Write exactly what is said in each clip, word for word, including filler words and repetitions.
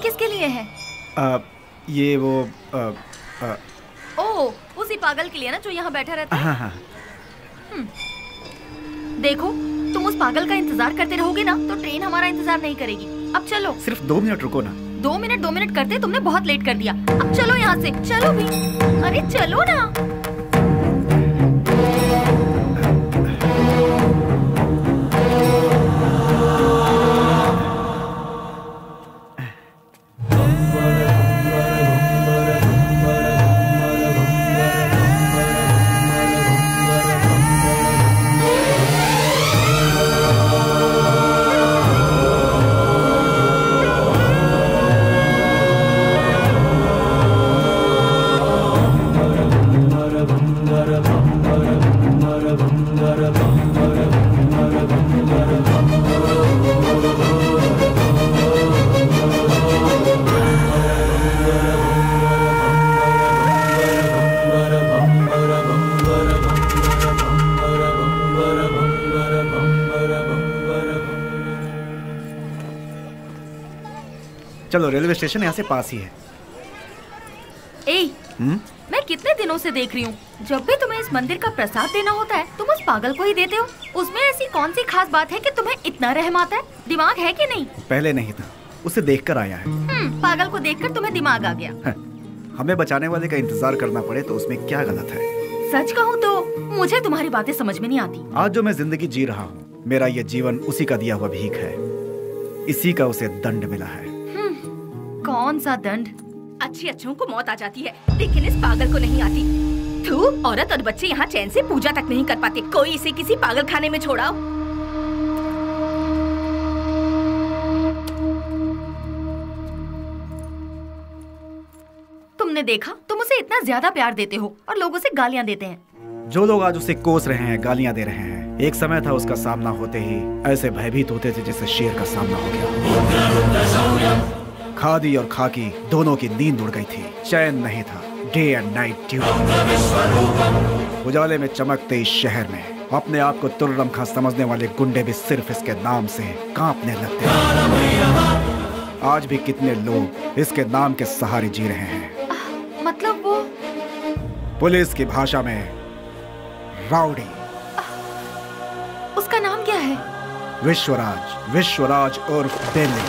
किसके लिए है? आ, ये वो आ, आ, ओह, उसी पागल के लिए ना जो यहाँ बैठा रहता है। हाँ हाँ। देखो, तुम उस पागल का इंतजार करते रहोगे ना तो ट्रेन हमारा इंतजार नहीं करेगी। अब चलो। सिर्फ दो मिनट रुको ना। दो मिनट दो मिनट करते तुमने बहुत लेट कर दिया। अब चलो यहाँ से, चलो भी। अरे चलो ना। चलो, रेलवे स्टेशन यहाँ से पास ही है। ए, मैं कितने दिनों से देख रही हूँ, जब भी तुम्हें इस मंदिर का प्रसाद देना होता है तुम उस पागल को ही देते हो। उसमें ऐसी कौन सी खास बात है कि तुम्हें इतना रहम आता है? दिमाग है कि नहीं? पहले नहीं था, उसे देखकर आया है। हम्म, पागल को देखकर तुम्हें दिमाग आ गया। हमें बचाने वाले का इंतजार करना पड़े तो उसमें क्या गलत है? सच कहूँ तो मुझे तुम्हारी बातें समझ में नहीं आती। आज जो मैं जिंदगी जी रहा हूँ, मेरा ये जीवन उसी का दिया हुआ भीख है। इसी का उसे दंड मिला है। कौन सा दंड? अच्छी अच्छों को मौत आ जाती है, लेकिन इस पागल को नहीं आती। थू, औरत और बच्चे यहाँ चैन से पूजा तक नहीं कर पाते। कोई इसे किसी पागल खाने में छोड़ाओ। तुमने देखा, तुम उसे इतना ज्यादा प्यार देते हो और लोग उसे गालियाँ देते हैं। जो लोग आज उसे कोस रहे हैं, गालियाँ दे रहे हैं, एक समय था उसका सामना होते ही ऐसे भयभीत होते थे जैसे शेर का सामना हो गया। खादी और खाकी दोनों की नींद उड़ गई थी, चैन नहीं था। Day and night duty. उजाले में चमकते इस शहर में अपने आप को तुर्रम खां समझने वाले गुंडे भी सिर्फ इसके नाम से कांपने लगते हैं। आज भी कितने लोग इसके नाम के सहारे जी रहे हैं। आ, मतलब वो पुलिस की भाषा में राउडी। उसका नाम क्या है? विश्वराज। विश्वराज उर्फ बेली।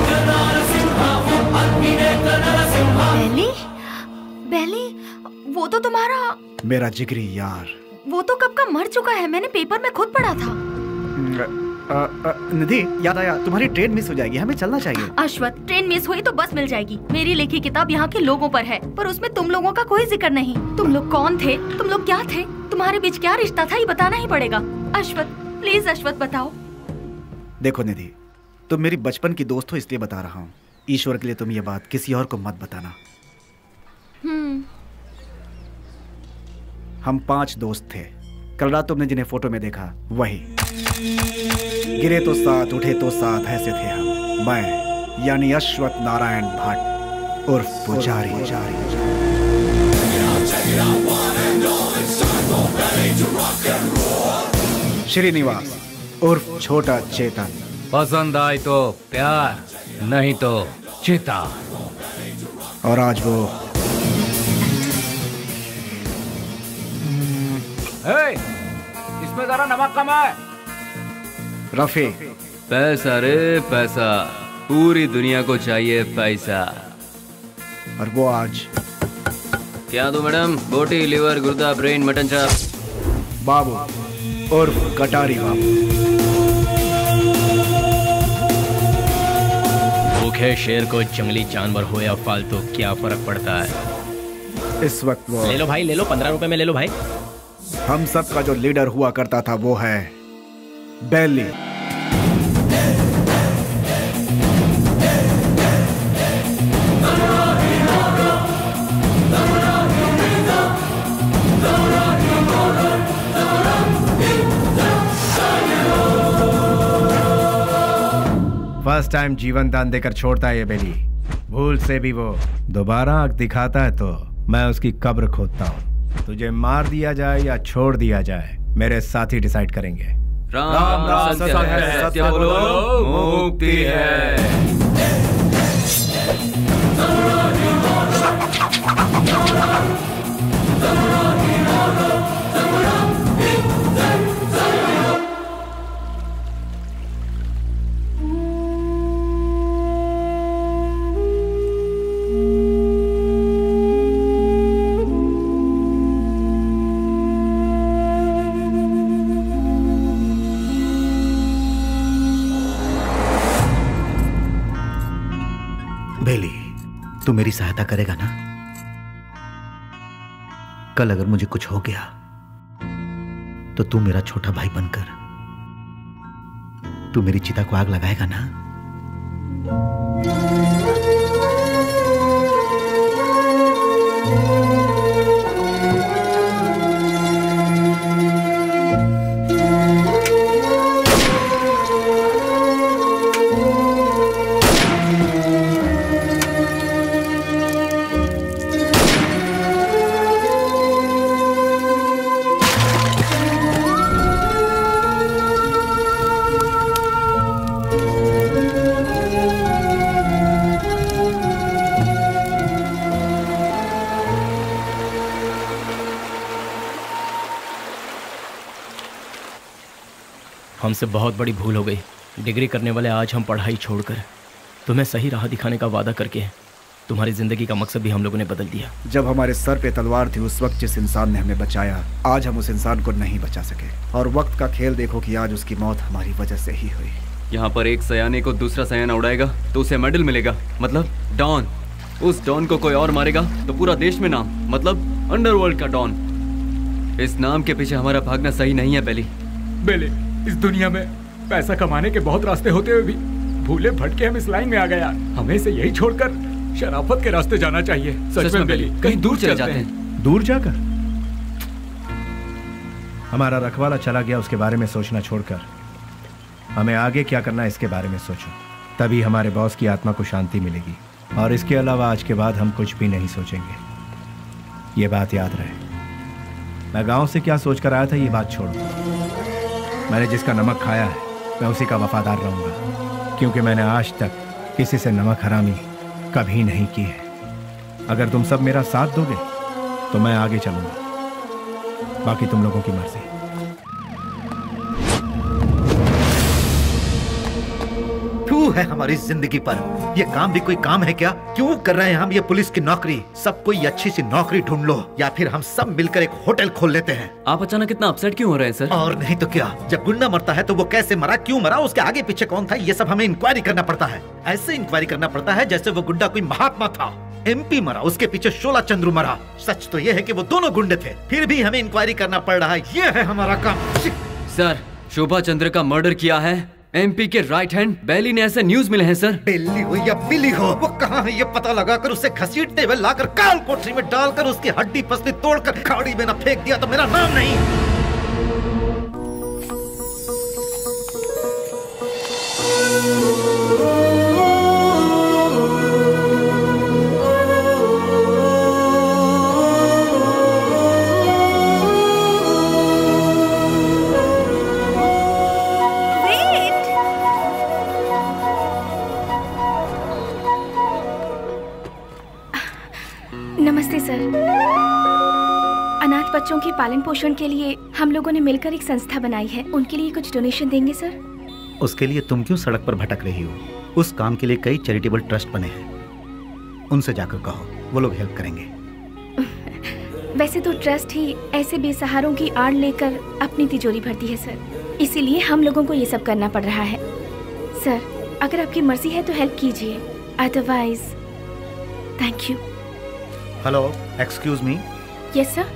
बेली? बेली? वो तो तुम्हारा मेरा जिगरी यार। वो तो कब का मर चुका है, मैंने पेपर में खुद पढ़ा था। निधि, याद आया, तुम्हारी ट्रेन मिस हो जाएगी, हमें चलना चाहिए। अश्वथ, ट्रेन मिस हुई तो बस मिल जाएगी। मेरी लिखी किताब यहाँ के लोगों पर है, पर उसमें तुम लोगों का कोई जिक्र नहीं। तुम लोग कौन थे? तुम लोग क्या थे? तुम्हारे बीच क्या रिश्ता था, ये बताना ही पड़ेगा। अश्वथ, प्लीज अश्वथ बताओ। देखो निधि, तुम मेरी बचपन की दोस्त हो इसलिए बता रहा हूँ। ईश्वर के लिए तुम ये बात किसी और को मत बताना। हम्म। हम पांच दोस्त थे। कल रात तुमने जिन्हें फोटो में देखा वही। गिरे तो साथ, उठे तो साथ, ऐसे थे हम। मैं यानी अश्वथ नारायण भट्ट उर्फ पुजारी। श्रीनिवास उर्फ छोटा चेतन। पसंद आए तो प्यार, नहीं तो चिता। और आज वो ए, इसमें जरा नमक कम है। रफी। पैसा रे पैसा, पूरी दुनिया को चाहिए पैसा। और वो आज क्या दो मैडम? बोटी, लिवर, गुर्दा, ब्रेन, मटन चाप। बाबू उर्फ कटारी बाबू। भूखे शेर को जंगली जानवर हो या फालतू क्या फर्क पड़ता है? इस वक्त वो ले लो भाई, ले लो, पंद्रह रुपए में ले लो भाई। हम सब का जो लीडर हुआ करता था वो है बेली। फर्स्ट टाइम जीवन दान देकर छोड़ता है ये बेली। भूल से भी वो दोबारा आंख दिखाता है तो मैं उसकी कब्र खोदता हूँ। तुझे मार दिया जाए या छोड़ दिया जाए, मेरे साथी डिसाइड करेंगे। राम राम, राम सत्य है, सत्य बोलो मुक्ति है। तू मेरी सहायता करेगा ना? कल अगर मुझे कुछ हो गया तो तू मेरा छोटा भाई बनकर तू मेरी चिता को आग लगाएगा ना? हमसे बहुत बड़ी भूल हो गई। डिग्री करने वाले आज हम पढ़ाई छोड़कर तुम्हें सही राह दिखाने का वादा करके तुम्हारी जिंदगी का मकसद भी हम लोगों ने बदल दिया। जब हमारे सर पे तलवार थी उस वक्त जिस इंसान ने हमें बचाया, आज हम उस इंसान को नहीं बचा सके। और वक्त का खेल देखो कि आज उसकी मौत हमारी वजह से ही हुई। यहाँ पर एक सयाने को दूसरा सयाना उड़ाएगा तो उसे मेडल मिलेगा, मतलब डॉन। उस डॉन को कोई और मारेगा तो पूरा देश में नाम, मतलब अंडरवर्ल्ड का डॉन। इस नाम के पीछे हमारा भागना सही नहीं है बेली। बेली, इस दुनिया में पैसा कमाने के बहुत रास्ते होते हुए भी भूले भटके हम इस लाइन में आ गए यार। हमें इसे यही छोड़कर शराफत के रास्ते जाना चाहिए। सच में बेली, कहीं दूर चले जाते हैं। दूर जाकर हमारा रखवाला चला गया, उसके बारे में सोचना छोड़कर हमें आगे क्या करना है इसके बारे में सोचो। तभी हमारे बॉस की आत्मा को शांति मिलेगी। और इसके अलावा आज के बाद हम कुछ भी नहीं सोचेंगे। ये बात याद रहे। मैं गांव से क्या सोच कर आया था ये बात छोड़ो। मैंने जिसका नमक खाया है मैं उसी का वफादार रहूंगा, क्योंकि मैंने आज तक किसी से नमक हरामी कभी नहीं की है। अगर तुम सब मेरा साथ दोगे तो मैं आगे चलूंगा, बाकी तुम लोगों की मर्जी। तू है हमारी जिंदगी पर। ये काम भी कोई काम है क्या? क्यों कर रहे हैं हम ये पुलिस की नौकरी? सब कोई अच्छी सी नौकरी ढूंढ लो या फिर हम सब मिलकर एक होटल खोल लेते हैं। आप अचानक इतना अपसेट क्यों हो रहे हैं सर? और नहीं तो क्या, जब गुंडा मरता है तो वो कैसे मरा, क्यों मरा, उसके आगे पीछे कौन था, ये सब हमें इंक्वायरी करना पड़ता है। ऐसे इंक्वायरी करना पड़ता है जैसे वो गुंडा कोई महात्मा था। एमपी मरा, उसके पीछे शोला चंद्रू मरा। सच तो ये है कि वो दोनों गुंडे थे, फिर भी हमें इंक्वायरी करना पड़ रहा है। ये है हमारा काम। सर, शोभा चंद्र का मर्डर किया है एमपी के राइट हैंड बेली ने, ऐसे न्यूज मिले हैं सर। बेली हो या बिली हो, वो कहाँ है ये पता लगाकर उसे घसीटते हुए लाकर काल कोठरी में डालकर उसकी हड्डी पसली तोड़कर खाड़ी में न फेंक दिया तो मेरा नाम नहीं। नमस्ते सर। अनाथ बच्चों के पालन पोषण के लिए हम लोगों ने मिलकर एक संस्था बनाई है। उनके लिए कुछ डोनेशन देंगे सर? उसके लिए तुम क्यों सड़क पर भटक रही हो? उस काम के लिए कई चैरिटेबल ट्रस्ट बने हैं, उनसे जाकर कहो, वो लोग हेल्प करेंगे। वैसे तो ट्रस्ट ही ऐसे बेसहारों की आड़ लेकर अपनी तिजोरी भरती है सर, इसीलिए हम लोगों को ये सब करना पड़ रहा है। सर, अगर आपकी मर्जी है तो हेल्प कीजिए, otherwise thank you. Hello, excuse me. Yes sir.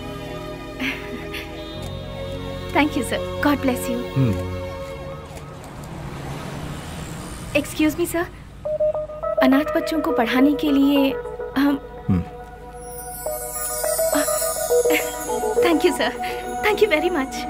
Thank you sir, God bless you. Excuse me sir, अनाथ बच्चों को पढ़ाने के लिए हम thank you sir, thank you very much.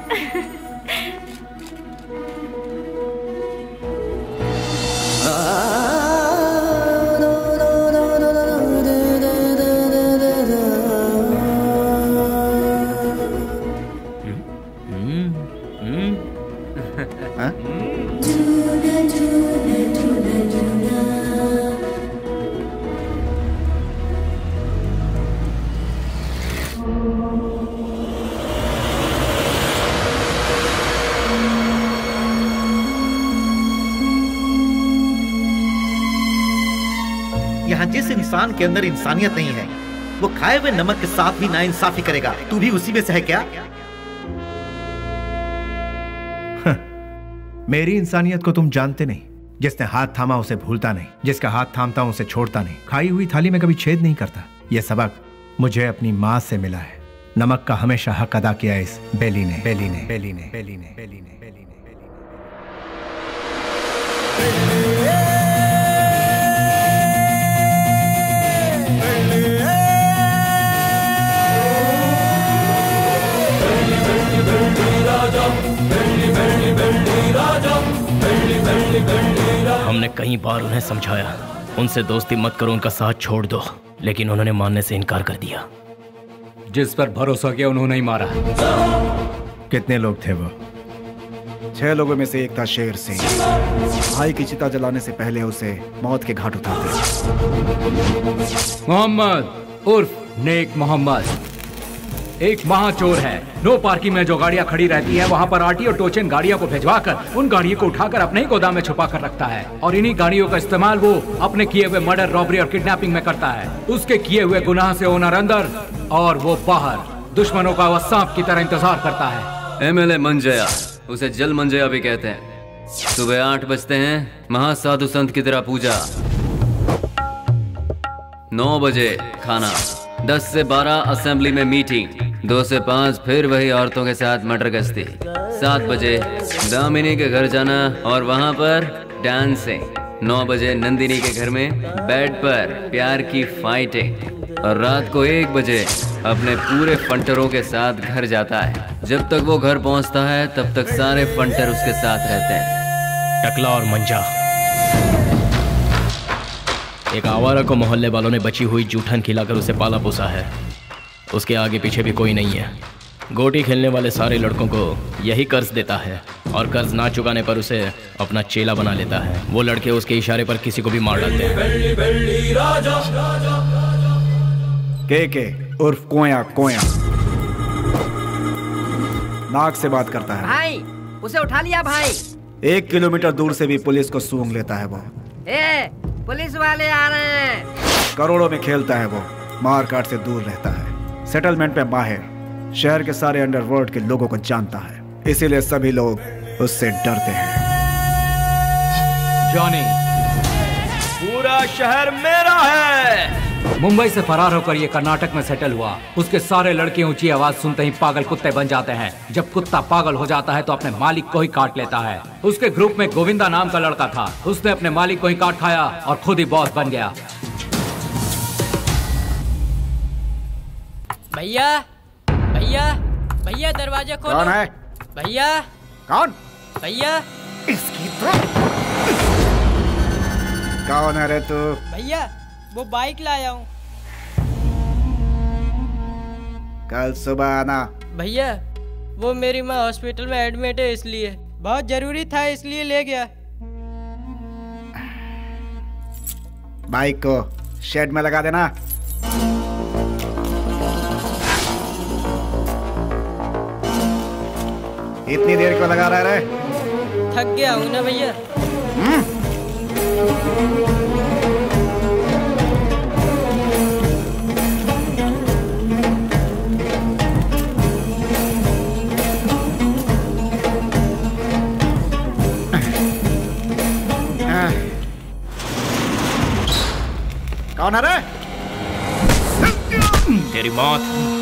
यहाँ जिस इंसान के अंदर इंसानियत नहीं है वो खाए हुए नमक के साथ भी नाइंसाफी करेगा। तू भी उसी में से है क्या? मेरी इंसानियत को तुम जानते नहीं। जिसने हाथ थामा उसे भूलता नहीं, जिसका हाथ थामता हूं उसे छोड़ता नहीं, खाई हुई थाली में कभी छेद नहीं करता। यह सबक मुझे अपनी माँ से मिला है। नमक का हमेशा हक अदा किया इस बेली ने बेली ने बेली ने बेली ने बेली ने बेली ने हमने कई बार उन्हें समझाया, उनसे दोस्ती मत करो, उनका साथ छोड़ दो, लेकिन उन्होंने मानने से इनकार कर दिया। जिस पर भरोसा किया उन्होंने ही मारा। कितने लोग थे वो? छह लोगों में से एक था शेर सिंह। भाई की चिता जलाने से पहले उसे मौत के घाट उतारते। मोहम्मद उर्फ नेक मोहम्मद एक महाचोर है। नो पार्किंग में जो गाड़ियां खड़ी रहती हैं वहां पर आरटी और टोचन गाड़ियों को भिजवाकर उन गाड़ियों को उठाकर अपने ही गोदाम में छुपा कर रखता है और इन्हीं गाड़ियों का इस्तेमाल वो अपने किए हुए मर्डर, रॉबरी और किडनैपिंग में करता है। उसके किए हुए गुनाह से ओनर अंदर और वो बाहर, दुश्मनों का वह सांप की तरह इंतजार करता है। एमएलए मंजया, उसे जल मंजया भी कहते हैं। सुबह आठ बजते हैं, महासाधु संत की तरह पूजा, नौ बजे खाना, दस से बारह असेंबली में मीटिंग, दो से पाँच फिर वही औरतों के साथ मटर गश्ती, सात बजे दामिनी के घर जाना और वहाँ पर डांसिंग, नौ बजे नंदिनी के घर में बेड पर प्यार की फाइटिंग और रात को एक बजे अपने पूरे फंटरों के साथ घर जाता है। जब तक वो घर पहुँचता है तब तक सारे फंटर उसके साथ रहते हैं। टकला और मंजा, एक आवारा को मोहल्ले वालों ने बची हुई जूठन खिलाकर उसे पाला पोसा है। उसके आगे पीछे भी कोई नहीं है। गोटी खेलने वाले सारे लड़कों को यही कर्ज देता है और कर्ज ना चुकाने पर उसे अपना चेला बना लेता है। वो लड़के उसके इशारे पर किसी को भी मार डालते हैं। के के उर्फ कोया कोया नाक से बात करता है। भाई उसे उठा लिया भाई। एक किलोमीटर दूर से भी पुलिस को सूंघ लेता है वो। ए, पुलिस वाले आ रहे हैं। करोड़ों में खेलता है वो, मार काट से दूर रहता है, सेटलमेंट पे माहिर, शहर के सारे अंडरवर्ल्ड के लोगों को जानता है, इसीलिए सभी लोग उससे डरते हैं। जॉनी, पूरा शहर मेरा है। मुंबई से फरार होकर ये कर्नाटक में सेटल हुआ। उसके सारे लड़के ऊंची आवाज सुनते ही पागल कुत्ते बन जाते हैं। जब कुत्ता पागल हो जाता है तो अपने मालिक को ही काट लेता है। उसके ग्रुप में गोविंदा नाम का लड़का था। उसने अपने मालिक को ही काट खाया और खुद ही बॉस बन गया। भैया भैया भैया दरवाजा खोलो। कौन है? भैया कौन? भैया इसकी तो कौन है रे तू? भैया वो बाइक लाया हूँ। कल सुबह आना। भैया वो मेरी माँ हॉस्पिटल में एडमिट है, इसलिए बहुत जरूरी था, इसलिए ले गया। बाइक को शेड में लगा देना। इतनी देर क्यों लगा रहा है? थक गया हूँ ना भैया। कौन है रे? तेरी मौत।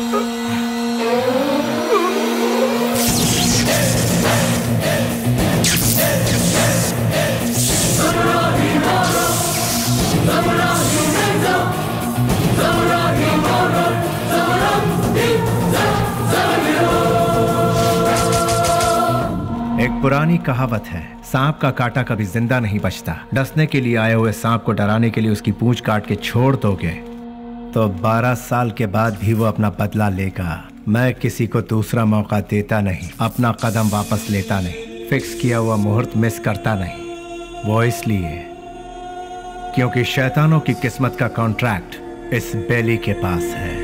एक पुरानी कहावत है, सांप का काटा कभी जिंदा नहीं बचता। डसने के लिए आए हुए सांप को डराने के लिए उसकी पूंछ काट के छोड़ दोगे तो बारह साल के बाद भी वो अपना बदला लेगा। मैं किसी को दूसरा मौका देता नहीं, अपना कदम वापस लेता नहीं, फिक्स किया हुआ मुहूर्त मिस करता नहीं। वो इसलिए क्योंकि शैतानों की किस्मत का कॉन्ट्रैक्ट इस बेली के पास है।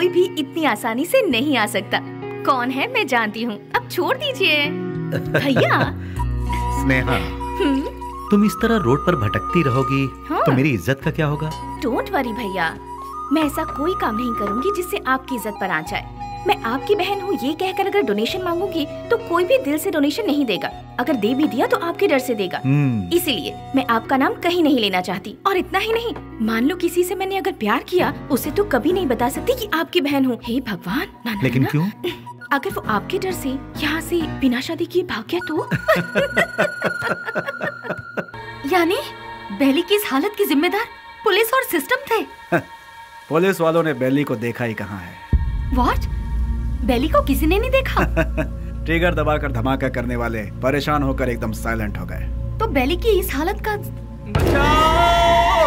कोई भी इतनी आसानी से नहीं आ सकता। कौन है मैं जानती हूँ, अब छोड़ दीजिए भैया। स्नेहा, तुम इस तरह रोड पर भटकती रहोगी हाँ। तो मेरी इज्जत का क्या होगा? डोंट वरी भैया, मैं ऐसा कोई काम नहीं करूँगी जिससे आपकी इज्जत पर आ जाए। मैं आपकी बहन हूँ ये कहकर अगर डोनेशन मांगूंगी तो कोई भी दिल से डोनेशन नहीं देगा। अगर दे भी दिया तो आपके डर से देगा। इसीलिए मैं आपका नाम कहीं नहीं लेना चाहती। और इतना ही नहीं, मान लो किसी से मैंने अगर प्यार किया, उसे तो कभी नहीं बता सकती कि आपकी बहन हूँ। हे भगवान, ना, ना, लेकिन ना, क्यों? अगर वो आपके डर से यहाँ से बिना शादी किए भाग गया तो? यानी बेली की इस हालत की जिम्मेदार पुलिस और सिस्टम थे। पुलिस वालों ने बेली को देखा ही कहाँ है। व्हाट? बेली को किसी ने नहीं देखा? ट्रिगर दबाकर धमाका करने वाले परेशान होकर एकदम साइलेंट हो गए। तो बेली की इस हालत का बचाओ!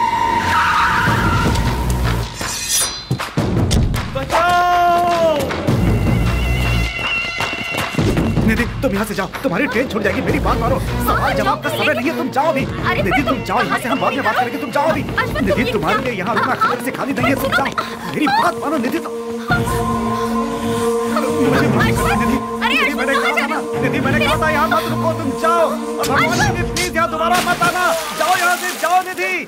बचाओ! निधि, तुम यहाँ से जाओ, तुम्हारी ट्रेन छूट जाएगी। मेरी बात मानो, सवाल जवाब का समय नहीं है, तुम जाओ अभी। निधि तुम जाओ यहाँ से, हम बाद में बात करेंगे, तुम जाओ अभी। निधि तुम्हारे लिए यहाँ रुकना खतरे से खाली नहीं है, तुम जाओ। मेरी बात मानो निधि। तो निधि मैंने कहा था ना, निधि मैंने कहा था यहाँ मत रुको, तुम जाओ। और भगवान निधि प्लीज यहाँ दोबारा मत आना, जाओ यहाँ से, जाओ निधि।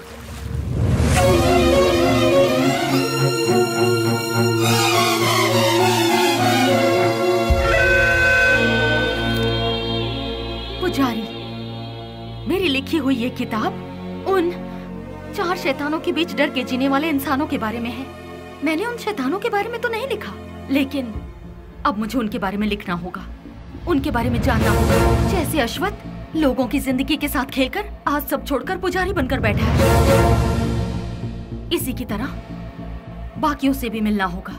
पुजारी, मेरी लिखी हुई ये किताब उन चार शैतानों के बीच डर के जीने वाले इंसानों के बारे में है। मैंने उन शैतानों के बारे में तो नहीं लिखा, लेकिन अब मुझे उनके बारे में लिखना होगा, उनके बारे में जानना होगा। जैसे अश्वत्थ लोगों की जिंदगी के साथ खेलकर आज सब छोड़कर पुजारी बनकर बैठा है, इसी की तरह बाकियों से भी मिलना होगा।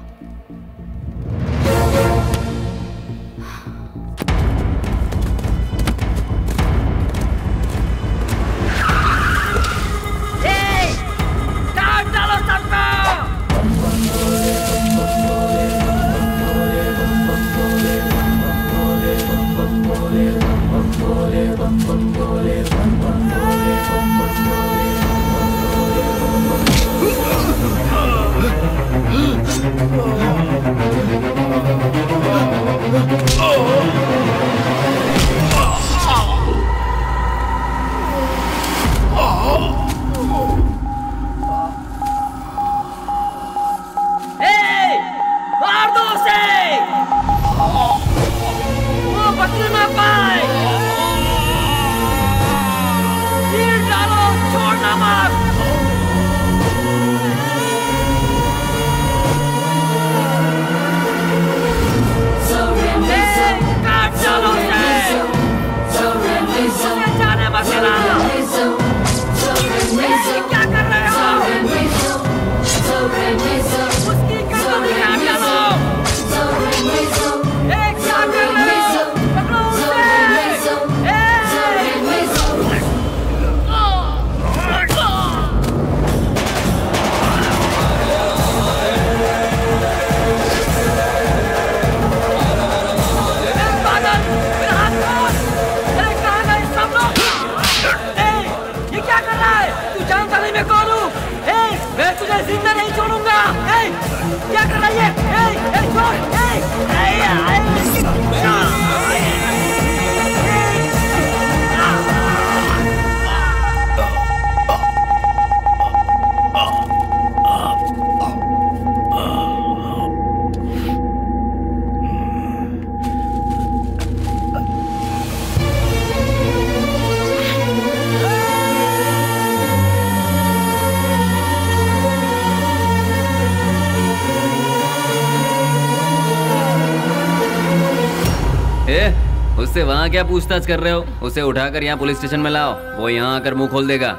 उससे वहाँ क्या पूछताछ कर रहे हो? उसे उठाकर यहाँ पुलिस स्टेशन में लाओ, वो यहाँ आकर मुंह खोल देगा।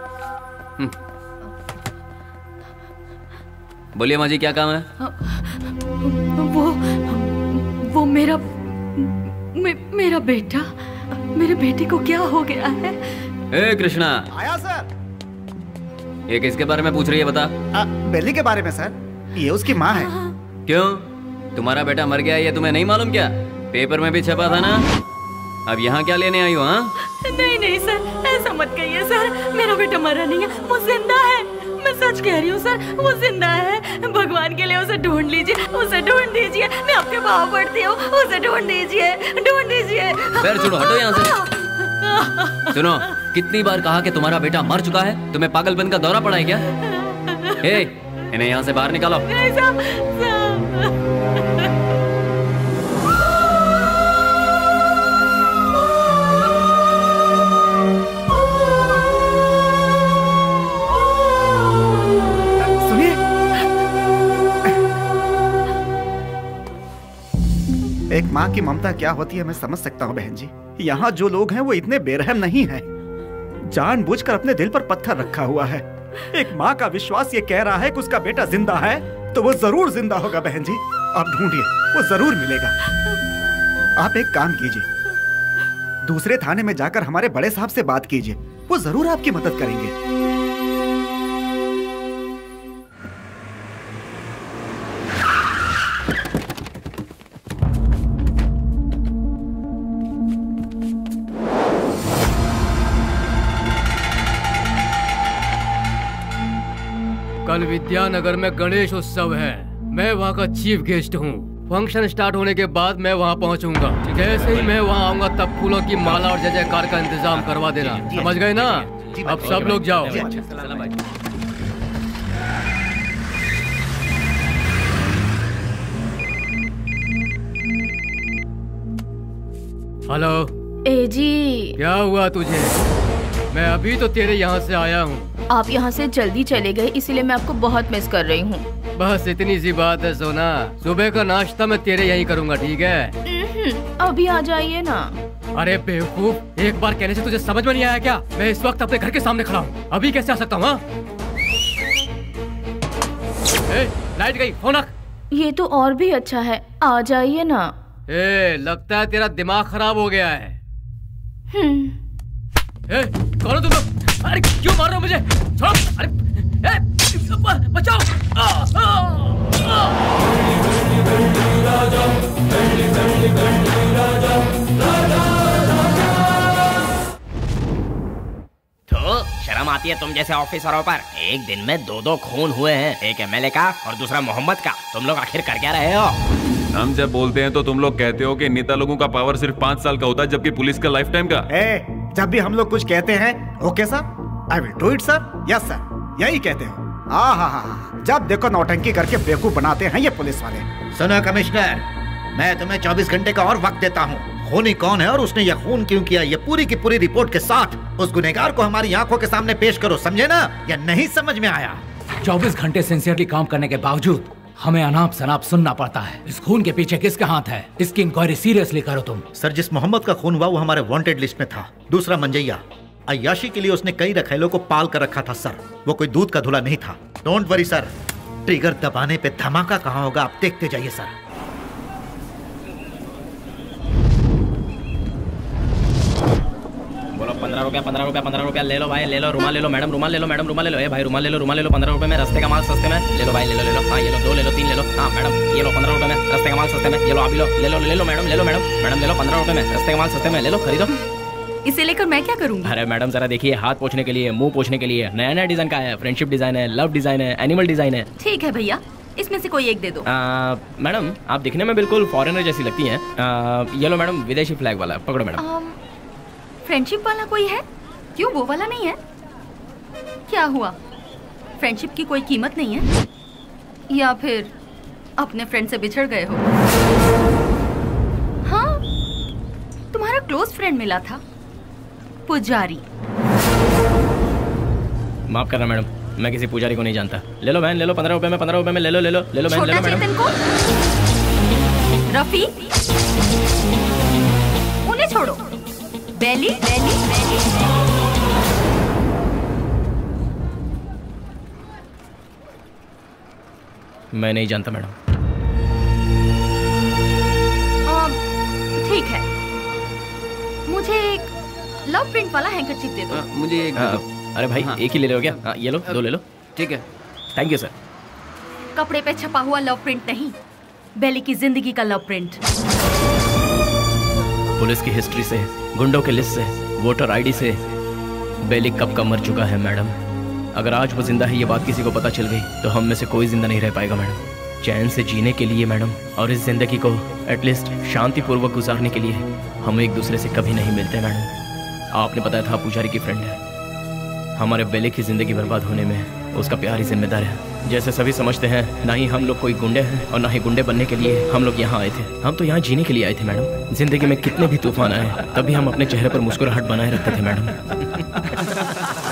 बोलिए माँ जी, क्या काम है? वो वो मेरा मे, मेरा बेटा, मेरे बेटे को क्या हो गया है? ए कृष्णा, आया सर। ये किसके बारे में पूछ रही है बता? आ, बेली के बारे में सर, ये उसकी माँ है। क्यों, तुम्हारा बेटा मर गया ये तुम्हें नहीं मालूम क्या? पेपर में भी छपा था ना। अब यहाँ क्या लेने आई हो? हाँ नहीं नहीं सर, ऐसा मत कहिए सर, मेरा बेटा मरा नहीं है, वो जिंदा है। मैं सच कह रही हूँ सर, वो जिंदा है। भगवान के लिए उसे ढूंढ लीजिए, उसे ढूंढ दीजिए। मैं आपके पाँव पड़ती हूँ, उसे ढूंढ दीजिए, ढूंढ दीजिए। पैर छोड़ो, हटो यहाँ से। सुनो, कितनी बार कहा कि तुम्हारा बेटा मर चुका है? तुम्हें पागलपन का दौरा पड़ा है क्या? ए, इन्हें यहाँ से बाहर निकालो। एक माँ की ममता क्या होती है मैं समझ सकता हूँ बहन जी। यहाँ जो लोग हैं वो इतने बेरहम नहीं हैं। जानबूझकर अपने दिल पर पत्थर रखा हुआ है। एक माँ का विश्वास ये कह रहा है कि उसका बेटा जिंदा है तो वो जरूर जिंदा होगा बहन जी। आप ढूंढिए, वो जरूर मिलेगा। आप एक काम कीजिए, दूसरे थाने में जाकर हमारे बड़े साहब से बात कीजिए, वो जरूर आपकी मदद करेंगे। कल विद्यानगर में गणेश उत्सव है। मैं वहाँ का चीफ गेस्ट हूँ। फंक्शन स्टार्ट होने के बाद मैं वहाँ पहुँचूंगा। जैसे ही मैं वहाँ आऊंगा तब फूलों की माला और जय जयकार का इंतजाम करवा देना। समझ गए ना? अब सब लोग जाओ। हेलो। ए जी, क्या हुआ तुझे? मैं अभी तो तेरे यहाँ से आया हूँ। आप यहाँ से जल्दी चले गए इसीलिए मैं आपको बहुत मिस कर रही हूँ। बस इतनी सी बात है सोना। सुबह का नाश्ता मैं तेरे यहीं करूँगा, ठीक है? अभी आ जाइए ना। अरे बेवकूफ, एक बार कहने से तुझे समझ में नहीं आया क्या? मैं इस वक्त अपने घर के सामने खड़ा हूँ, अभी कैसे आ सकता हूँ? लाइट गई, फोन रख। ये तो और भी अच्छा है, आ जाइए ना। ए, लगता है तेरा दिमाग खराब हो गया है। ए, कौन हो तुम लोग? अरे क्यों मार रहे हो मुझे? छोड़ो! अरे, ए, बचाओ! आ, आ, आ। तो शर्म आती है तुम जैसे ऑफिसरों पर? एक दिन में दो दो खून हुए हैं, एक एमएलए का और दूसरा मोहम्मद का। तुम लोग आखिर कर क्या रहे हो? हम जब बोलते हैं तो तुम लोग कहते हो कि नेता लोगों का पावर सिर्फ पाँच साल का होता है, जबकि पुलिस का लाइफ टाइम का। ए, जब भी हम लोग कुछ कहते हैं, okay sir, I will do it sir, yes sir, यही कहते हो। आ हा हा, जब देखो नौटंकी करके बेवकूफ बनाते हैं ये पुलिस वाले। सुनो कमिश्नर, मैं तुम्हें चौबीस घंटे का और वक्त देता हूँ। खूनी कौन है और उसने यह खून क्यों किया, ये पूरी की पूरी रिपोर्ट के साथ उस गुनहगार को हमारी आंखों के सामने पेश करो, समझे ना? या नहीं समझ में आया? चौबीस घंटे सिंसियरली काम करने के बावजूद हमें अनाप शनाप सुनना पड़ता है। इस खून के पीछे किसका हाथ है? इसकी इंक्वायरी सीरियसली करो तुम। सर, जिस मोहम्मद का खून हुआ वो हमारे वांटेड लिस्ट में था। दूसरा मंजैया, अय्याशी के लिए उसने कई रखेलों को पाल कर रखा था सर। वो कोई दूध का धुला नहीं था। डोंट वरी सर, ट्रिगर दबाने पे धमाका कहाँ होगा आप देखते जाइए सर। बोलो पंद्रह रुपया पंद्रह रुपया पंद्रह रुपया ले लो भाई, ले लो। रुमाल ले लो मैडम, रुमाल ले लो मैडम, रुमाल ले लो। ए भाई रुमाल ले लो, रुमाल ले लो। पंद्रह रुपए में रास्ते का माल सस्ते में ले लो भाई, ले लो ले लो। हाँ ये लो, दो ले लो, तीन ले लो। हाँ मैडम ये लो, पंद्रह रुपए में रास्ते का माल सस्ते में। ये लो अभी लो, ले लो ले लो मैडम, ले लो मैडम, मैडम ले लो, पंद्रह रुपए में रास्ते का माल सस्ते में ले लो, खरीदो। इसे लेकर मैं क्या करूंगी? अरे मैडम जरा देखिए, हाथ पोछने के लिए, मुंह पोछने के लिए नया नया डिजाइन का है। फ्रेंडशिप डिजाइन है, लव डिजाइन है, एनिमल डिजाइन है। ठीक है भैया, इसमें से कोई एक दे दो। मैडम आप दिखने में बिल्कुल फॉरेनर जैसी लगती हैं। ये लो मैडम, विदेशी फ्लैग वाला, पकड़ो मैडम। फ्रेंडशिप वाला कोई है? क्यों वो वाला नहीं है? क्या हुआ, फ्रेंडशिप की कोई कीमत नहीं है? या फिर अपने फ्रेंड से बिछड़ गए हो? हाँ, तुम्हारा क्लोज फ्रेंड मिला था, पुजारी। माफ करना मैडम, मैं किसी पुजारी को नहीं जानता। ले लो बहन, ले लो पंद्रह रुपए में, पंद्रह रुपए में ले लो ले लो ले लो बहन, ले लो मैडम। को रफी, उन्हें छोड़ो। बेली बेली बेली मैं नहीं जानता मैडम। ठीक है, मुझे एक लव प्रिंट वाला हैंकरचीफ दे दो। आ, मुझे एक आ, अरे भाई हाँ। एक ही ले लो क्या? हाँ, ये लो, दो ले लो। ठीक है, थैंक यू सर। कपड़े पे छपा हुआ लव प्रिंट नहीं, बेली की जिंदगी का लव प्रिंट। पुलिस की हिस्ट्री से, गुंडों के लिस्ट से, वोटर आईडी से बेली कब का मर चुका है मैडम। अगर आज वो जिंदा है ये बात किसी को पता चल गई तो हम में से कोई जिंदा नहीं रह पाएगा मैडम। चैन से जीने के लिए मैडम और इस जिंदगी को एटलीस्ट शांतिपूर्वक गुजारने के लिए हम एक दूसरे से कभी नहीं मिलते मैडम। आपने बताया था पुजारी की फ्रेंड है। हमारे बेले की जिंदगी बर्बाद होने में उसका प्यार ही जिम्मेदार है। जैसे सभी समझते हैं, ना ही हम लोग कोई गुंडे हैं और ना ही गुंडे बनने के लिए हम लोग यहाँ आए थे। हम तो यहाँ जीने के लिए आए थे मैडम। जिंदगी में कितने भी तूफान आए तभी हम अपने चेहरे पर मुस्कुराहट बनाए रखते थे मैडम।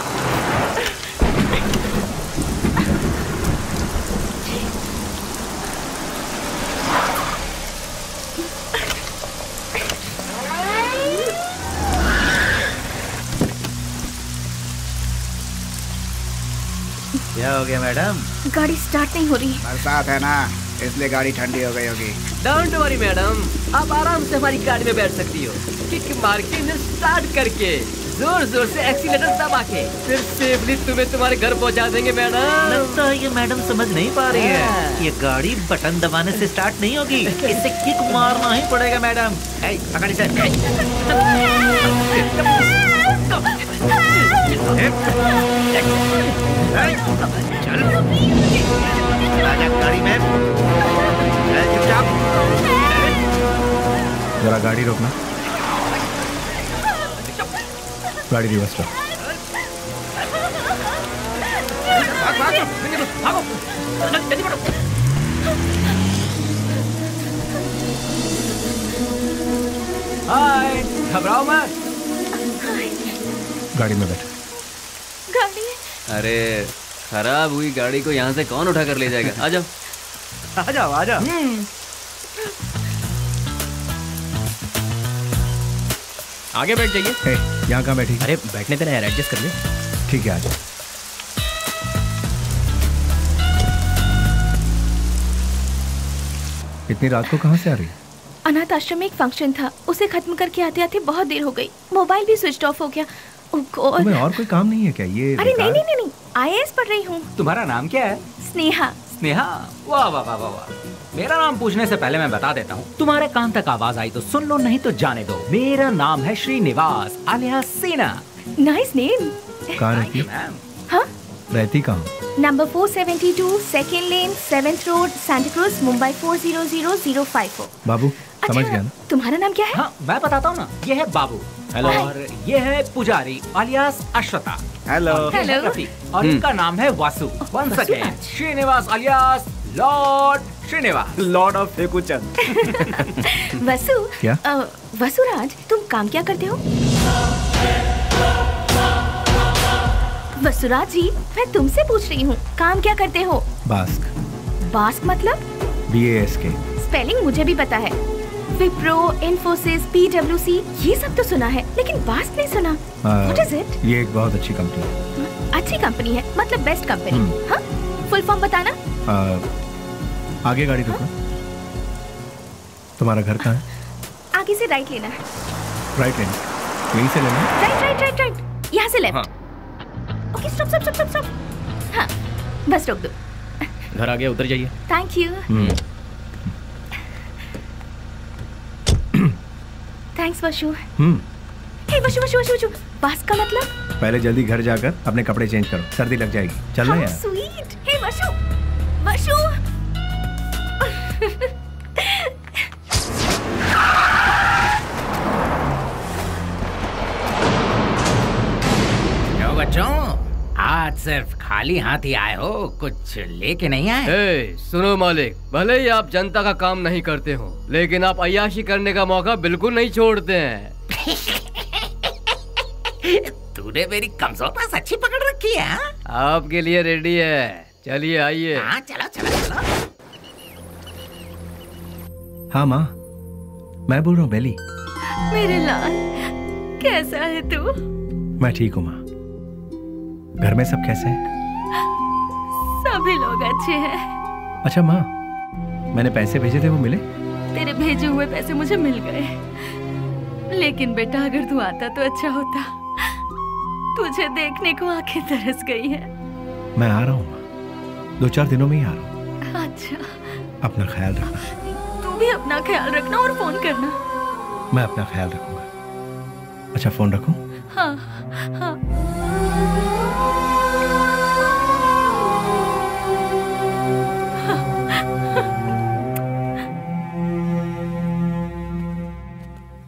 क्या हो गया मैडम? गाड़ी स्टार्ट नहीं हो रही। बरसात है ना, इसलिए गाड़ी ठंडी हो गई होगी। डोंट वरी मैडम, आप आराम से हमारी गाड़ी में बैठ सकती हो। किक मार के इंजन स्टार्ट करके जोर जोर से एक्सीलेटर दबा के फिर सेफली तुम्हें तुम्हारे घर पहुंचा देंगे मैडम। लगता है ये मैडम समझ नहीं पा रही है। ये गाड़ी बटन दबाने से स्टार्ट नहीं होगी, इसे किक मारना ही पड़ेगा मैडम। पकड़ इसे। चल आजा गाड़ी में। चुपचाप। जरा गाड़ी रोकना। गाड़ी रिवर्स कर। हाय, घबराओ मत। गाड़ी में बैठ। गाड़ी? अरे खराब हुई गाड़ी को यहाँ से कौन उठा कर ले जाएगा? आ जाओ आ जाओ आ जाओ। आगे बैठ जाइए। hey, यहाँ कहाँ बैठी? अरे बैठने देना यार, एडजस्ट कर ले। ठीक है आ जाओ। इतनी रात को कहाँ से आ रही? अनाथ आश्रम में एक फंक्शन था, उसे खत्म करके आते आते बहुत देर हो गई। मोबाइल भी स्विच ऑफ हो गया। Oh God. तुम्हें और कोई काम नहीं है क्या? ये अरे नहीं नहीं नहीं नहीं, आई ए एस पढ़ रही हूँ। तुम्हारा नाम क्या है? स्नेहा। स्नेहा, वाह वाह वाह वाह। मेरा नाम पूछने से पहले मैं बता देता हूँ, तुम्हारे कान तक आवाज आई तो सुन लो, नहीं तो जाने दो। मेरा नाम है Srinivas alias Sena. Nice name. कहाँ रहती है? हाँ? रहती कहाँ? Number four seventy two, second lane, seventh road, Santa Cruz, Mumbai four zero zero zero five four. बाबू समझ गया ना? तुम्हारा नाम क्या है? हाँ मैं बताता हूँ ना, ये है बाबू। हेलो। और ये है पुजारी आलियास अश्वता। हेलो। हेलो। और इनका नाम है Vasu. Once again Srinivas alias lord Srinivas, lord of Fekuchand. Vasu. क्या? अ, वसुराज, तुम काम क्या करते हो? वसुराज जी, मैं तुमसे पूछ रही हूँ, काम क्या करते हो? बास्क। बास्क मतलब? B A S K. Spelling मुझे भी पता है। Wipro, Infosys, P W C, ये सब तो सुना है, लेकिन बास्क नहीं सुना। What is it? ये एक बहुत अच्छी कंपनी है। अच्छी कंपनी है मतलब बेस्ट कंपनी? हाँ? फुल फॉर्म बताना। आ, आगे गाड़ी रुको। तुम्हारा घर कहाँ है? आगे से राइट लेना है। राइट लेना? यहीं से लेना है? राइट राइट राइट राइट, यहाँ से left. Okay stop stop stop stop. हाँ बस रोक दो। घर आ गया, उतर जाइए। Thank you. Thanks Vashu. Hmm. Hey Vashu Vashu Vashu Vashu, बास्क का मतलब? पहले जल्दी घर जाकर अपने कपड़े चेंज करो, सर्दी लग जाएगी। चल ना यार। स्वीट। हे वशु वशु। क्यों बच्चों, आज सिर्फ खाली हाथ ही आए हो, कुछ लेके नहीं आए? ए, सुनो मालिक, भले ही आप जनता का काम नहीं करते हो, लेकिन आप अय्याशी करने का मौका बिल्कुल नहीं छोड़ते हैं। तूने मेरी कमजोर पास अच्छी पकड़ रखी है। हाँ? आपके लिए रेडी है, चलिए आइए। हाँ चलो चलो चलो। हाँ माँ, मैं बोल रहा हूँ बेली। मेरे लाल, कैसा है तू? मैं ठीक हूँ माँ। घर में सब कैसे हैं? सभी लोग अच्छे हैं। अच्छा माँ, मैंने पैसे भेजे थे, वो मिले? तेरे भेजे हुए पैसे मुझे मिल गए, लेकिन बेटा अगर तू आता तो अच्छा होता। तुझे देखने को आंखें तरस गई हैं। मैं आ रहा हूँ माँ, दो चार दिनों में ही आ रहा हूँ। अच्छा, अपना ख्याल रखना। तू भी अपना ख्याल रखना और फोन करना। मैं अपना ख्याल रखूंगा। अच्छा फोन रखूं? हाँ हाँ।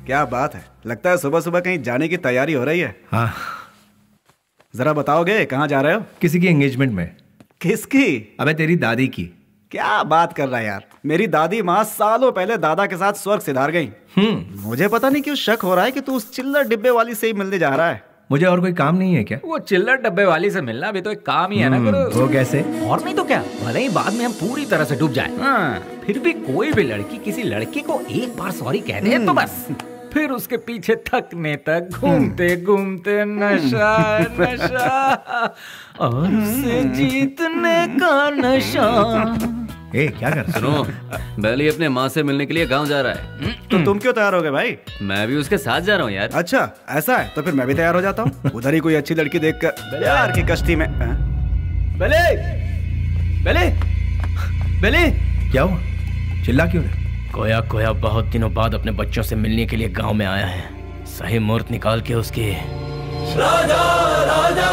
क्या बात है, लगता है सुबह सुबह कहीं जाने की तैयारी हो रही है। हाँ। जरा बताओगे कहाँ जा रहे हो? किसी की एंगेजमेंट में। किसकी? अबे तेरी दादी की। क्या बात कर रहा है यार, मेरी दादी माँ सालों पहले दादा के साथ स्वर्ग सिधार गई। हम्म मुझे पता नहीं क्यों शक हो रहा है कि तू उस चिल्लर डिब्बे वाली से ही मिलने जा रहा है। मुझे और कोई काम नहीं है क्या? वो चिल्लर डब्बे वाली से मिलना भी तो एक काम ही है ना गुरु। वो कैसे? और नहीं तो क्या, भले ही बाद में हम पूरी तरह से डूब जाए, हाँ, फिर भी कोई भी लड़की किसी लड़के को एक बार सॉरी कह दे तो बस फिर उसके पीछे थकने तक घूमते घूमते नशा नशा और उसे जीतने का नशा। ए, क्या कर? सुनो, बेली अपने माँ से मिलने के लिए गांव जा रहा है। तो तुम क्यों तैयार हो गए भाई? मैं भी उसके साथ जा रहा हूँ यार। अच्छा ऐसा है, तो फिर मैं भी तैयार हो जाता हूँ। उधर ही कोई अच्छी लड़की देखकर प्यार की कश्ती में। बेली, बेली, बेली, क्या हुआ? चिल्ला क्यों रहे? कोया कोया बहुत दिनों बाद अपने बच्चों से मिलने के लिए गांव में आया है। सही मुहूर्त निकाल के उसकी राजा राजा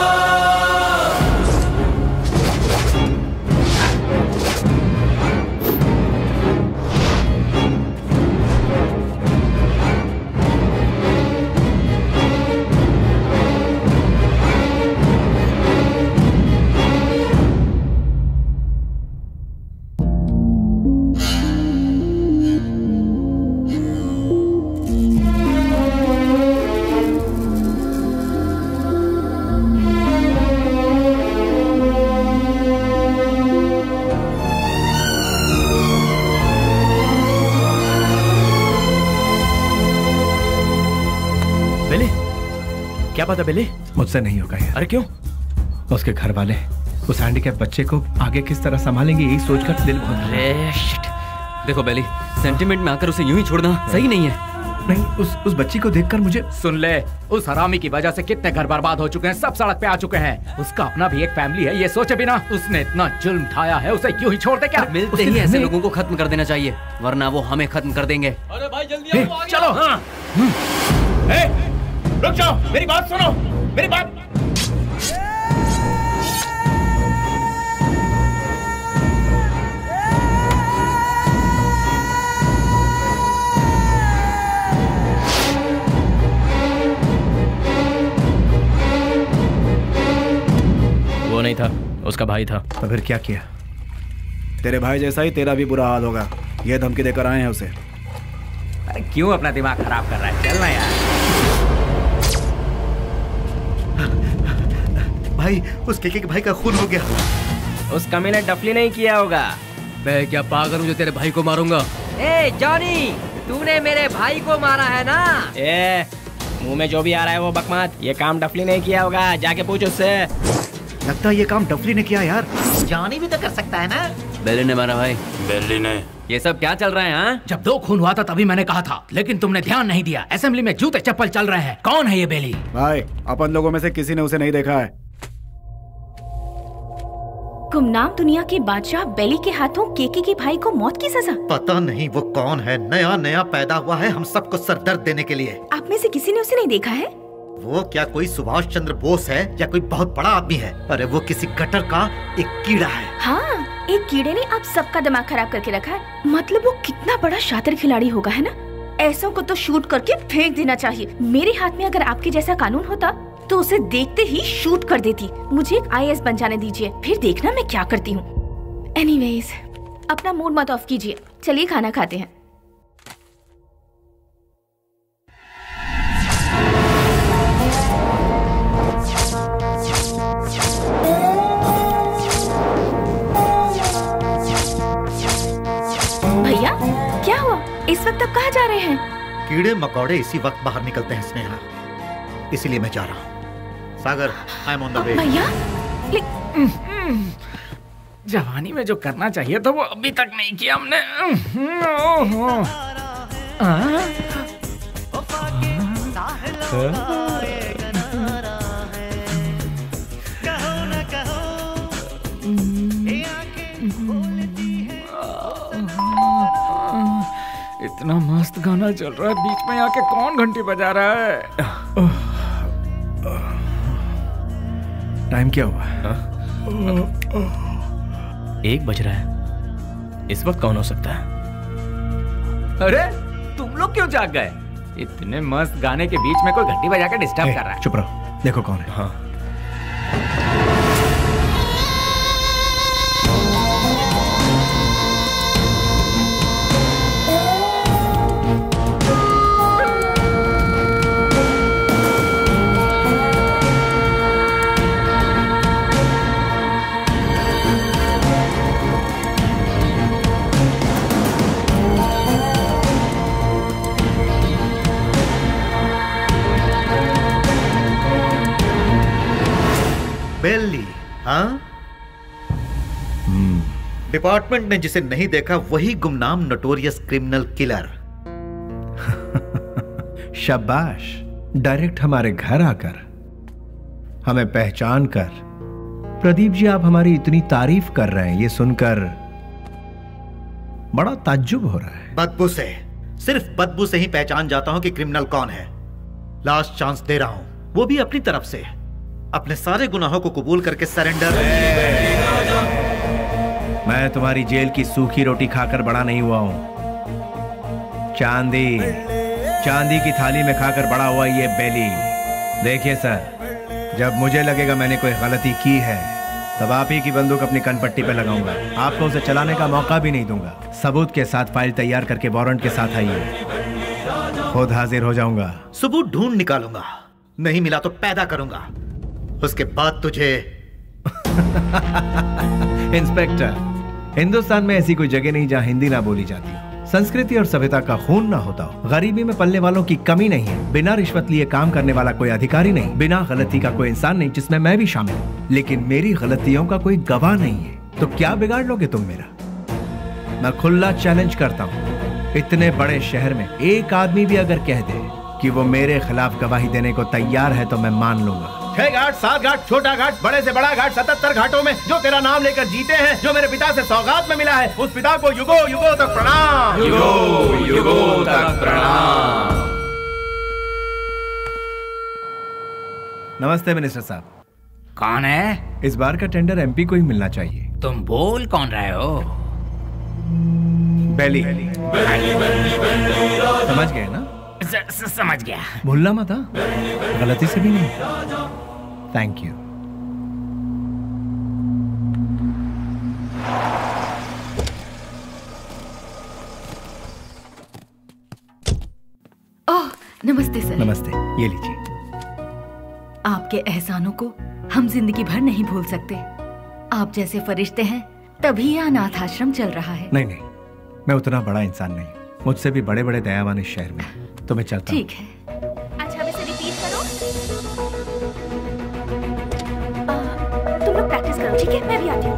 क्या पता बेली? मुझसे नहीं होगा यार। अरे क्यों? उसके घर वाले उस हैंडीकैप बच्चे को आगे किस तरह संभालेंगे यही सोचकर दिल बहुत। अरे शिट। देखो बेली, सेंटिमेंट में आकर उसे यूं ही छोड़ना सही नहीं है। नहीं, उस उस बच्ची को देखकर मुझे। सुन ले, उस हरामी की वजह से कितने घर बर्बाद हो चुके हैं, सब सड़क पे आ चुके हैं। उसका अपना भी एक फैमिली है, ये सोचे बिना उसने इतना जुल्म ढाया है, उसे यूं ही छोड़ दे क्या? मिलते ही ऐसे लोगों को खत्म कर देना चाहिए, वरना वो हमें खत्म कर देंगे। अरे भाई जल्दी आओ, चलो। हाँ। रुक जाओ, मेरी बात सुनो, मेरी बात। वो नहीं था, उसका भाई था। तो फिर क्या किया? तेरे भाई जैसा ही तेरा भी बुरा हाल होगा, ये धमकी देकर आए हैं उसे। अरे क्यों अपना दिमाग खराब कर रहा है, चलना यार। भाई, उस केके के भाई का खून हो गया। उस कमी ने डफली नहीं किया होगा। मैं क्या पागल हूँ जो तेरे भाई को मारूंगा? ए जॉनी, तूने मेरे भाई को मारा है ना? ए, मुंह में जो भी आ रहा है वो बकवास। ये काम डफली नहीं किया होगा, जाके पूछ उससे। लगता है ये काम डफली ने किया यार। जॉनी भी तो कर सकता है ना? बेली ने मारा भाई। बेली ने। ये सब क्या चल रहा है? हाँ, जब दो खून हुआ था तभी मैंने कहा था, लेकिन तुमने ध्यान नहीं दिया। असेंबली में जूते चप्पल चल रहे हैं। कौन है ये बेली? भाई, अपन लोगों में से किसी ने उसे नहीं देखा है। गुमनाम दुनिया के बादशाह बेली के हाथों केके के भाई को मौत की सजा। पता नहीं वो कौन है, नया नया पैदा हुआ है हम सबको सरदर्द देने के लिए। आप में से किसी ने उसे नहीं देखा है? वो क्या कोई सुभाष चंद्र बोस है या कोई बहुत बड़ा आदमी है? अरे वो किसी गटर का एक कीड़ा है। हाँ, एक कीड़े ने आप सबका दिमाग खराब करके रखा है। मतलब वो कितना बड़ा शातिर खिलाड़ी होगा, है ना? ऐसों को तो शूट करके फेंक देना चाहिए। मेरे हाथ में अगर आपके जैसा कानून होता तो उसे देखते ही शूट कर देती। मुझे एक आई ए एस बन जाने दीजिए, फिर देखना मैं क्या करती हूँ। एनीवेज, अपना मूड मत ऑफ कीजिए, चलिए खाना खाते हैं। भैया, क्या हुआ? इस वक्त आप कहाँ जा रहे हैं? कीड़े मकोड़े इसी वक्त बाहर निकलते हैं स्नेहा, इसीलिए मैं जा रहा हूँ। Sagar, I am on the way. भैया, जवानी में जो करना चाहिए था वो अभी तक नहीं किया हमने। इतना मस्त गाना चल रहा है, बीच में आके कौन घंटी बजा रहा है? टाइम क्या हुआ? एक बज रहा है। इस वक्त कौन हो सकता है? अरे तुम लोग क्यों जाग गए? इतने मस्त गाने के बीच में कोई घंटी बजा के डिस्टर्ब कर रहा है। चुप रहो, देखो कौन है। हाँ बेली, हाँ? डिपार्टमेंट ने जिसे नहीं देखा वही गुमनाम नोटोरियस क्रिमिनल किलर। शाबाश, डायरेक्ट हमारे घर आकर हमें पहचान कर। प्रदीप जी, आप हमारी इतनी तारीफ कर रहे हैं, ये सुनकर बड़ा ताज्जुब हो रहा है। बदबू से, सिर्फ बदबू से ही पहचान जाता हूं कि क्रिमिनल कौन है। लास्ट चांस दे रहा हूं, वो भी अपनी तरफ से। अपने सारे गुनाहों को कबूल करके सरेंडर। मैं तुम्हारी जेल की सूखी रोटी खाकर बड़ा नहीं हुआ हूं। चांदी चांदी की थाली में खाकर बड़ा हुआ ये बेली। देखिए सर, जब मुझे लगेगा मैंने कोई गलती की है तब आप ही की बंदूक अपनी कनपट्टी पे लगाऊंगा। आपको उसे चलाने का मौका भी नहीं दूंगा। सबूत के साथ फाइल तैयार करके वारंट के साथ आइए, खुद हाजिर हो जाऊंगा। सबूत ढूंढ निकालूंगा, नहीं मिला तो पैदा करूंगा, उसके बाद तुझे। इंस्पेक्टर, हिंदुस्तान में ऐसी कोई जगह नहीं जहां हिंदी ना बोली जाती हो, संस्कृति और सभ्यता का खून ना होता हो, गरीबी में पलने वालों की कमी नहीं है, बिना रिश्वत लिए काम करने वाला कोई अधिकारी नहीं, बिना गलती का कोई इंसान नहीं, जिसमें मैं भी शामिल हूँ। लेकिन मेरी गलतियों का कोई गवाह नहीं है, तो क्या बिगाड़ लोगे तुम मेरा? मैं खुला चैलेंज करता हूँ, इतने बड़े शहर में एक आदमी भी अगर कह दे कि वो मेरे खिलाफ गवाही देने को तैयार है तो मैं मान लूंगा। छह घाट, सात घाट, छोटा घाट, बड़े से बड़ा घाट, सतहत्तर घाटों में जो तेरा नाम लेकर जीते हैं, जो मेरे पिता से सौगात में मिला है, उस पिता को युगो युगो तक प्रणाम। युगो युगो तक प्रणाम। नमस्ते मिनिस्टर साहब। कौन है? इस बार का टेंडर एमपी को ही मिलना चाहिए। तुम बोल कौन रहे हो? बेली। समझ गए ना? स, स, समझ गया। भूलना मत, हाँ? गलती से भी नहीं। Thank you. ओह, नमस्ते सर। नमस्ते, ये लीजिए। आपके एहसानों को हम जिंदगी भर नहीं भूल सकते। आप जैसे फरिश्ते हैं तभी यह अनाथ आश्रम चल रहा है। नहीं नहीं, मैं उतना बड़ा इंसान नहीं, मुझसे भी बड़े बड़े दयावान इस शहर में। तो मैं चलता हूं। ठीक है। अच्छा, अब इसे रिपीट करो। आ, तुम लोग प्रैक्टिस करो, ठीक है? मैं भी आती हूँ।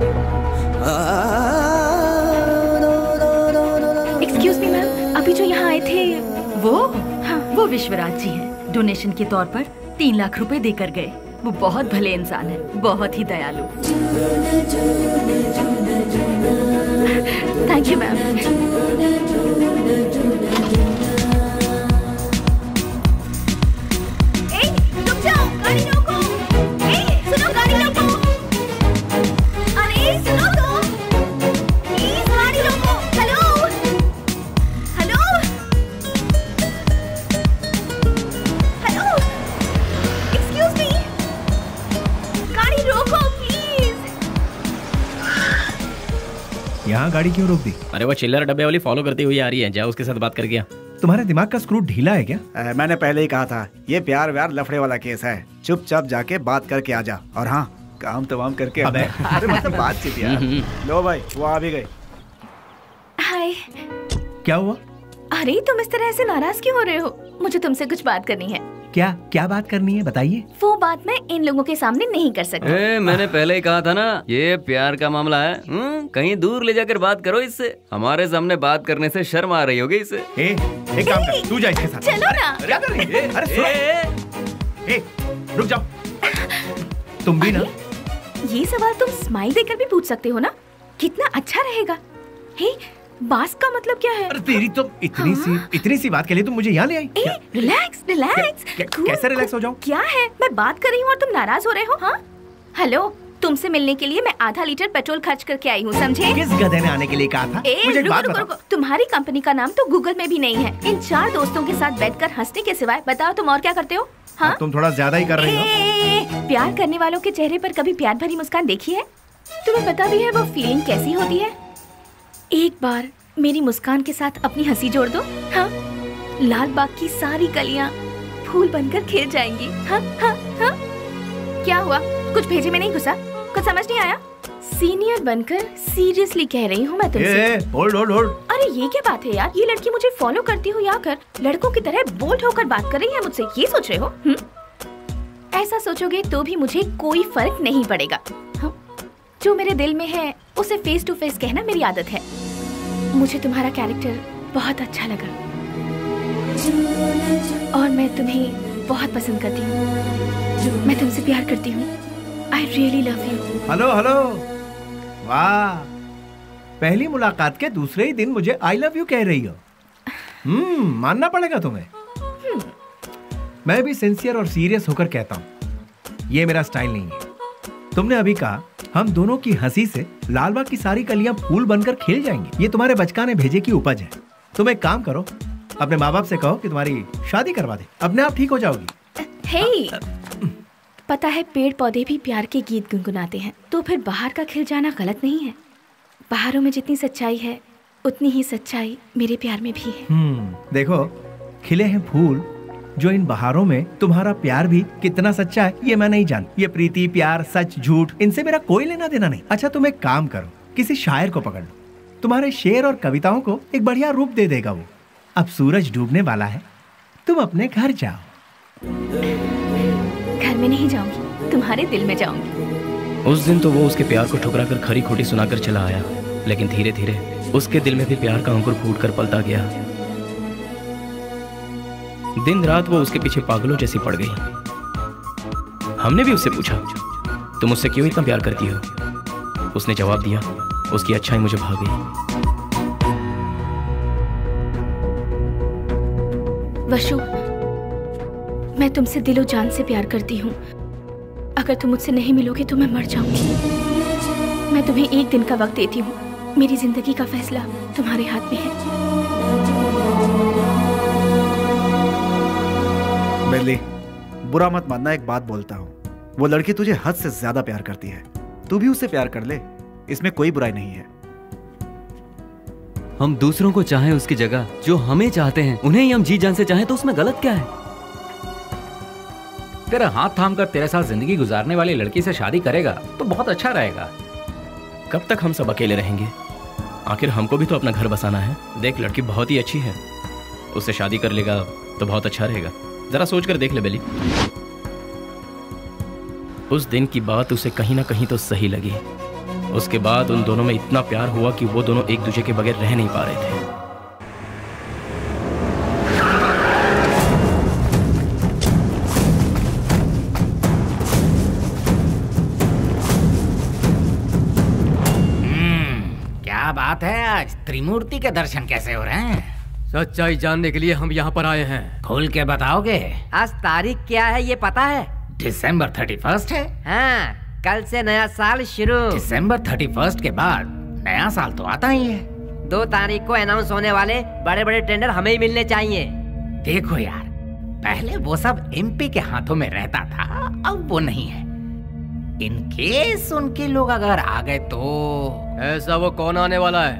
एक्सक्यूज मी मैम, अभी जो यहाँ आए थे वो? हाँ, वो विश्वराज जी हैं। डोनेशन के तौर पर तीन लाख रुपए देकर गए। वो बहुत भले इंसान है, बहुत ही दयालु। Thank you ma'am. यहाँ गाड़ी क्यों रोक दी? अरे वो चिल्लर डब्बे वाली फॉलो करती हुई आ रही है, जाओ उसके साथ बात करके आ। तुम्हारे दिमाग का स्क्रू ढीला है क्या? आ, मैंने पहले ही कहा था, ये प्यार व्यार लफड़े वाला केस है। चुपचाप जाके बात करके आ जा, और हाँ, काम तमाम करके। अबे अरे मतलब बातचीत यार। लो भाई, वो आ भी गई। हाय। क्या हुआ? अरे तुम इस तरह से नाराज क्यों हो रहे हो? मुझे तुमसे कुछ बात करनी है। क्या क्या बात करनी है, बताइए। वो बात मैं इन लोगों के सामने नहीं कर सकती। ए, मैंने पहले ही कहा था ना, ये प्यार का मामला है। हुँ? कहीं दूर ले जाकर बात करो इससे। हमारे सामने बात करने से शर्म आ रही होगी इससे। ए, एक काम कर, तू जा इसके साथ। चलो ना। क्या कर रही है? अरे सुनो। ए, रुक जाओ। तुम भी ना। ये सवाल तुम स्माइल देकर भी पूछ सकते हो ना? कितना अच्छा रहेगा। हे, बास का मतलब क्या है? अरे तेरी तो इतनी हाँ? सी इतनी सी बात के लिए तुम मुझे यहाँ ले आई? ए, रिलैक्स रिलैक्स। कैसे रिलैक्स हो जाऊं? क्या है? मैं बात कर रही हूँ और तुम नाराज हो रहे हो? हाँ? हेलो, तुमसे मिलने के लिए मैं आधा लीटर पेट्रोल खर्च करके आई हूँ, समझे? किस गधे ने आने के लिए कहा था? ए, मुझे एक रुको, बात रुको, बताओ। रुको। तुम्हारी कंपनी का नाम तो गूगल में भी नहीं है। इन चार दोस्तों के साथ बैठकर हंसने के सिवाय बताओ तुम और क्या करते हो? हाँ? तुम थोड़ा ज्यादा ही कर रही हो। ए, प्यार करने वालों के चेहरे पर कभी प्यार भरी मुस्कान देखी है? तुम्हें पता भी है वो फीलिंग कैसी होती है? एक बार मेरी मुस्कान के साथ अपनी हंसी जोड़ दो, हाँ? लाल बाग की सारी गलियां फूल बनकर खिल जाएंगी। हाँ, हाँ, हाँ? क्या हुआ? कुछ भेजे में नहीं घुसा? कुछ समझ नहीं आया? सीनियर बनकर सीरियसली कह रही हूँ मैं तुमसे। Hold hold hold. अरे ये क्या बात है यार? ये लड़की मुझे फॉलो करती हुई आकर लड़कों की तरह बोल्ड होकर बात कर रही है मुझसे, ये सोच रहे हो? हुँ? ऐसा सोचोगे तो भी मुझे कोई फर्क नहीं पड़ेगा। हाँ? जो मेरे दिल में है उसे फेस टू फेस कहना मेरी आदत है। मुझे तुम्हारा कैरेक्टर बहुत अच्छा लगा और मैं तुम्हें बहुत पसंद करती हूँ। मैं तुमसे प्यार करती हूँ। I really love you। Hello hello, वाह, पहली मुलाकात के दूसरे ही दिन मुझे आई लव यू कह रही हो। हम्म, मानना पड़ेगा तुम्हें। मैं भी सिंसियर और सीरियस होकर कहता हूँ, ये मेरा स्टाइल नहीं है। तुमने अभी कहा हम दोनों की हंसी से लालबाग की सारी कलियां फूल बनकर खिल जाएंगी। ये तुम्हारे बचकाने भेजे की उपज है। तुम एक काम करो, अपने माँ बाप से कहो कि तुम्हारी शादी करवा दे, अपने आप ठीक हो जाओगी। हे, पता है पेड़ पौधे भी प्यार के गीत गुनगुनाते हैं, तो फिर बाहर का खिल जाना गलत नहीं है। बाहरों में जितनी सच्चाई है उतनी ही सच्चाई मेरे प्यार में भी है। हम्म, देखो खिले हैं फूल, जो इन बहारों में तुम्हारा प्यार भी कितना सच्चा है ये मैं नहीं जान। ये प्रीति, प्यार, सच, झूठ, इनसे मेरा कोई लेना देना नहीं। अच्छा तुम एक काम करो, किसी शायर को पकड़ लो, तुम्हारे शेर और कविताओं को एक बढ़िया रूप दे देगा वो। अब सूरज डूबने वाला है, तुम अपने घर जाओ। घर में नहीं जाऊंगी, तुम्हारे दिल में जाऊंगी। उस दिन तो वो उसके प्यार को ठुकरा कर खरी खोटी सुनाकर चला आया, लेकिन धीरे धीरे उसके दिल में भी प्यार का अंकुर फूट कर पलता गया। दिन रात वो उसके पीछे पागलों जैसी पड़ गई। हमने भी उससे पूछा, तुम मुझसे क्यों इतना प्यार करती हो? उसने जवाब दिया, उसकी अच्छाई मुझे भा गई। वशु, मैं तुमसे दिलो जान से प्यार करती हूँ। अगर तुम मुझसे नहीं मिलोगे तो मैं मर जाऊंगी। मैं तुम्हें एक दिन का वक्त देती हूँ। मेरी जिंदगी का फैसला तुम्हारे हाथ में है। बेली, बुरा मत मानना, एक बात बोलता हूँ, वो लड़की तुझे हद से ज्यादा प्यार करती है। तू भी उससे प्यार कर ले, इसमें कोई बुराई नहीं है। हम दूसरों को चाहें उसकी जगह जो हमें चाहते हैं, उन्हें ही हम जी जान से चाहें तो उसमें गलत क्या है? तेरा हाथ थाम कर तेरे साथ जिंदगी गुजारने वाली लड़की से शादी करेगा तो बहुत अच्छा रहेगा। कब तक हम सब अकेले रहेंगे? आखिर हमको भी तो अपना घर बसाना है। देख लड़की बहुत ही अच्छी है, उससे शादी कर लेगा तो बहुत अच्छा रहेगा। जरा सोच कर देख ले बेली। उस दिन की बात उसे कहीं ना कहीं तो सही लगी। उसके बाद उन दोनों में इतना प्यार हुआ कि वो दोनों एक दूसरे के बगैर रह नहीं पा रहे थे। क्या बात है, आज त्रिमूर्ति के दर्शन कैसे हो रहे हैं? सच्चाई जानने के लिए हम यहाँ पर आए हैं। खोल के बताओगे? आज तारीख क्या है ये पता है? दिसंबर थर्टी फर्स्ट है। हाँ, कल से नया साल शुरू। दिसंबर थर्टी फर्स्ट के बाद नया साल तो आता ही है। दो तारीख को अनाउंस होने वाले बड़े बड़े टेंडर हमें ही मिलने चाहिए। देखो यार, पहले वो सब एमपी के हाथों में रहता था, अब वो नहीं है। इन केस उनके लोग अगर आ गए तो। ऐसा वो कौन आने वाला है?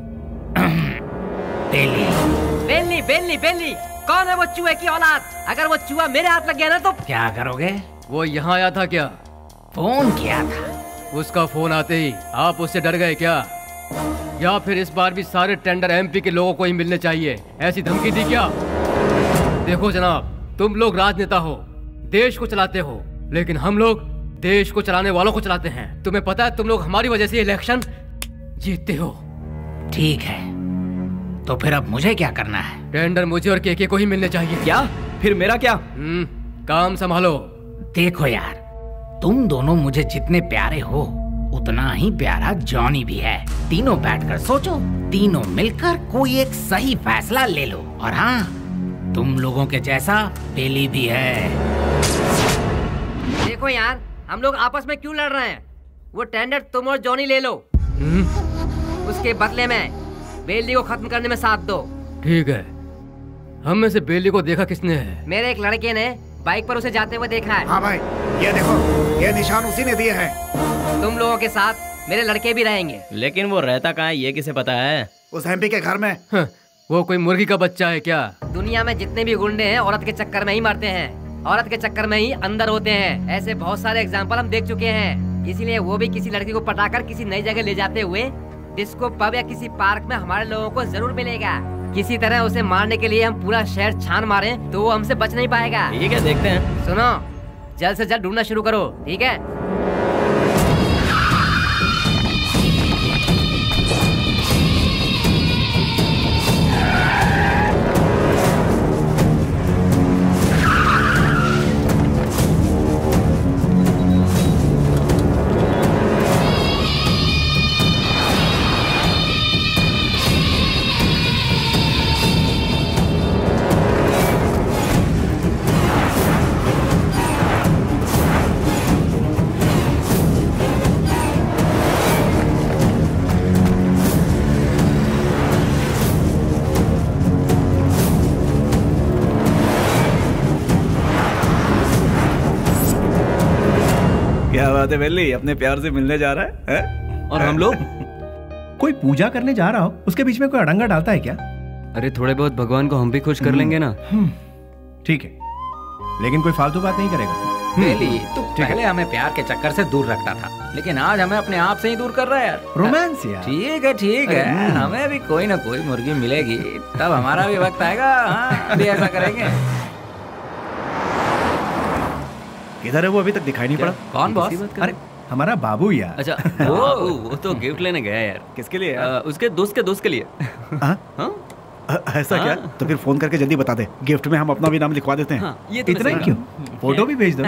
बेली बेली बेली बेली कौन है वो चूहे की औलाद? अगर वो चूहा मेरे हाथ लग गया ना तो क्या करोगे? वो यहाँ आया था क्या? फोन किया था। उसका फोन आते ही आप उससे डर गए क्या? या फिर इस बार भी सारे टेंडर एमपी के लोगों को ही मिलने चाहिए, ऐसी धमकी दी क्या? देखो जनाब, तुम लोग राजनेता हो, देश को चलाते हो, लेकिन हम लोग देश को चलाने वालों को चलाते हैं। तुम्हें पता है तुम लोग हमारी वजह से इलेक्शन जीतते हो। ठीक है, तो फिर अब मुझे क्या करना है? टेंडर मुझे और केके को ही मिलने चाहिए। क्या? फिर मेरा क्या? हम्म, काम संभालो। देखो यार, तुम दोनों मुझे जितने प्यारे हो उतना ही प्यारा जॉनी भी है। तीनों बैठकर सोचो, तीनों मिलकर कोई एक सही फैसला ले लो। और हाँ, तुम लोगों के जैसा बेली भी है। देखो यार, हम लोग आपस में क्यों लड़ रहे हैं? वो टेंडर तुम और जॉनी ले लो। उसके बदले में बेली को खत्म करने में साथ दो। ठीक है। हम में से बेली को देखा किसने है? मेरे एक लड़के ने बाइक पर उसे जाते हुए देखा है। हाँ भाई, ये देखो, ये निशान उसी ने दिए हैं। तुम लोगों के साथ मेरे लड़के भी रहेंगे। लेकिन वो रहता कहाँ है, ये किसे पता है? उस एमपी के घर में। हाँ, वो कोई मुर्गी का बच्चा है क्या? दुनिया में जितने भी गुंडे हैं औरत के चक्कर में ही मरते हैं, औरत के चक्कर में ही अंदर होते हैं। ऐसे बहुत सारे एग्जाम्पल हम देख चुके हैं। इसीलिए वो भी किसी लड़की को पटाकर किसी नई जगह ले जाते हुए डिस्को पब या किसी पार्क में हमारे लोगों को जरूर मिलेगा। किसी तरह उसे मारने के लिए हम पूरा शहर छान मारे तो वो हमसे बच नहीं पाएगा। ठीक है, देखते हैं। सुनो, जल्द से जल्द ढूंढना शुरू करो, ठीक है? क्या बात है बेली, अपने प्यार से मिलने जा रहा है, है? और हम लोग कोई पूजा करने जा रहा हो, उसके बीच में कोई अड़ंगा डालता है क्या? अरे थोड़े बहुत भगवान को हम भी खुश कर लेंगे ना। ठीक है, लेकिन कोई फालतू बात नहीं करेगा। बेली, तू पहले हमें प्यार के चक्कर से दूर रखता था, लेकिन आज हमें अपने आप से ही दूर कर रहा है यार। रोमांस यार। ठीक है ठीक है, हमें भी कोई ना कोई मुर्गी मिलेगी, तब हमारा भी वक्त आएगा। हाँ, अभी ऐसा करेंगे। किधर है वो? अभी तक दिखाई नहीं पड़ा। कौन बॉस? अरे हमारा बाबू यार। अच्छा, वो वो तो गिफ्ट लेने गया यार। किसके लिए? आ, उसके दोस्त के दोस्त के लिए। हाँ? ऐसा क्या? तो फिर फोन करके जल्दी बता दे, गिफ्ट में हम अपना भी नाम लिखवा देते हैं। हाँ, ये तो इतना ही क्यों? फोटो भी भेज दो।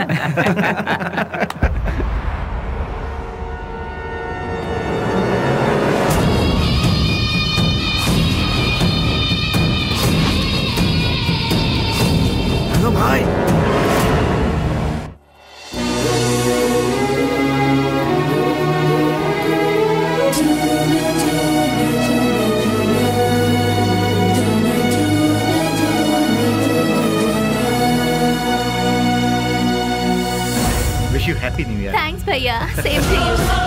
हेलो भाई। Wish you happy new year. Thanks भैया, सेम टू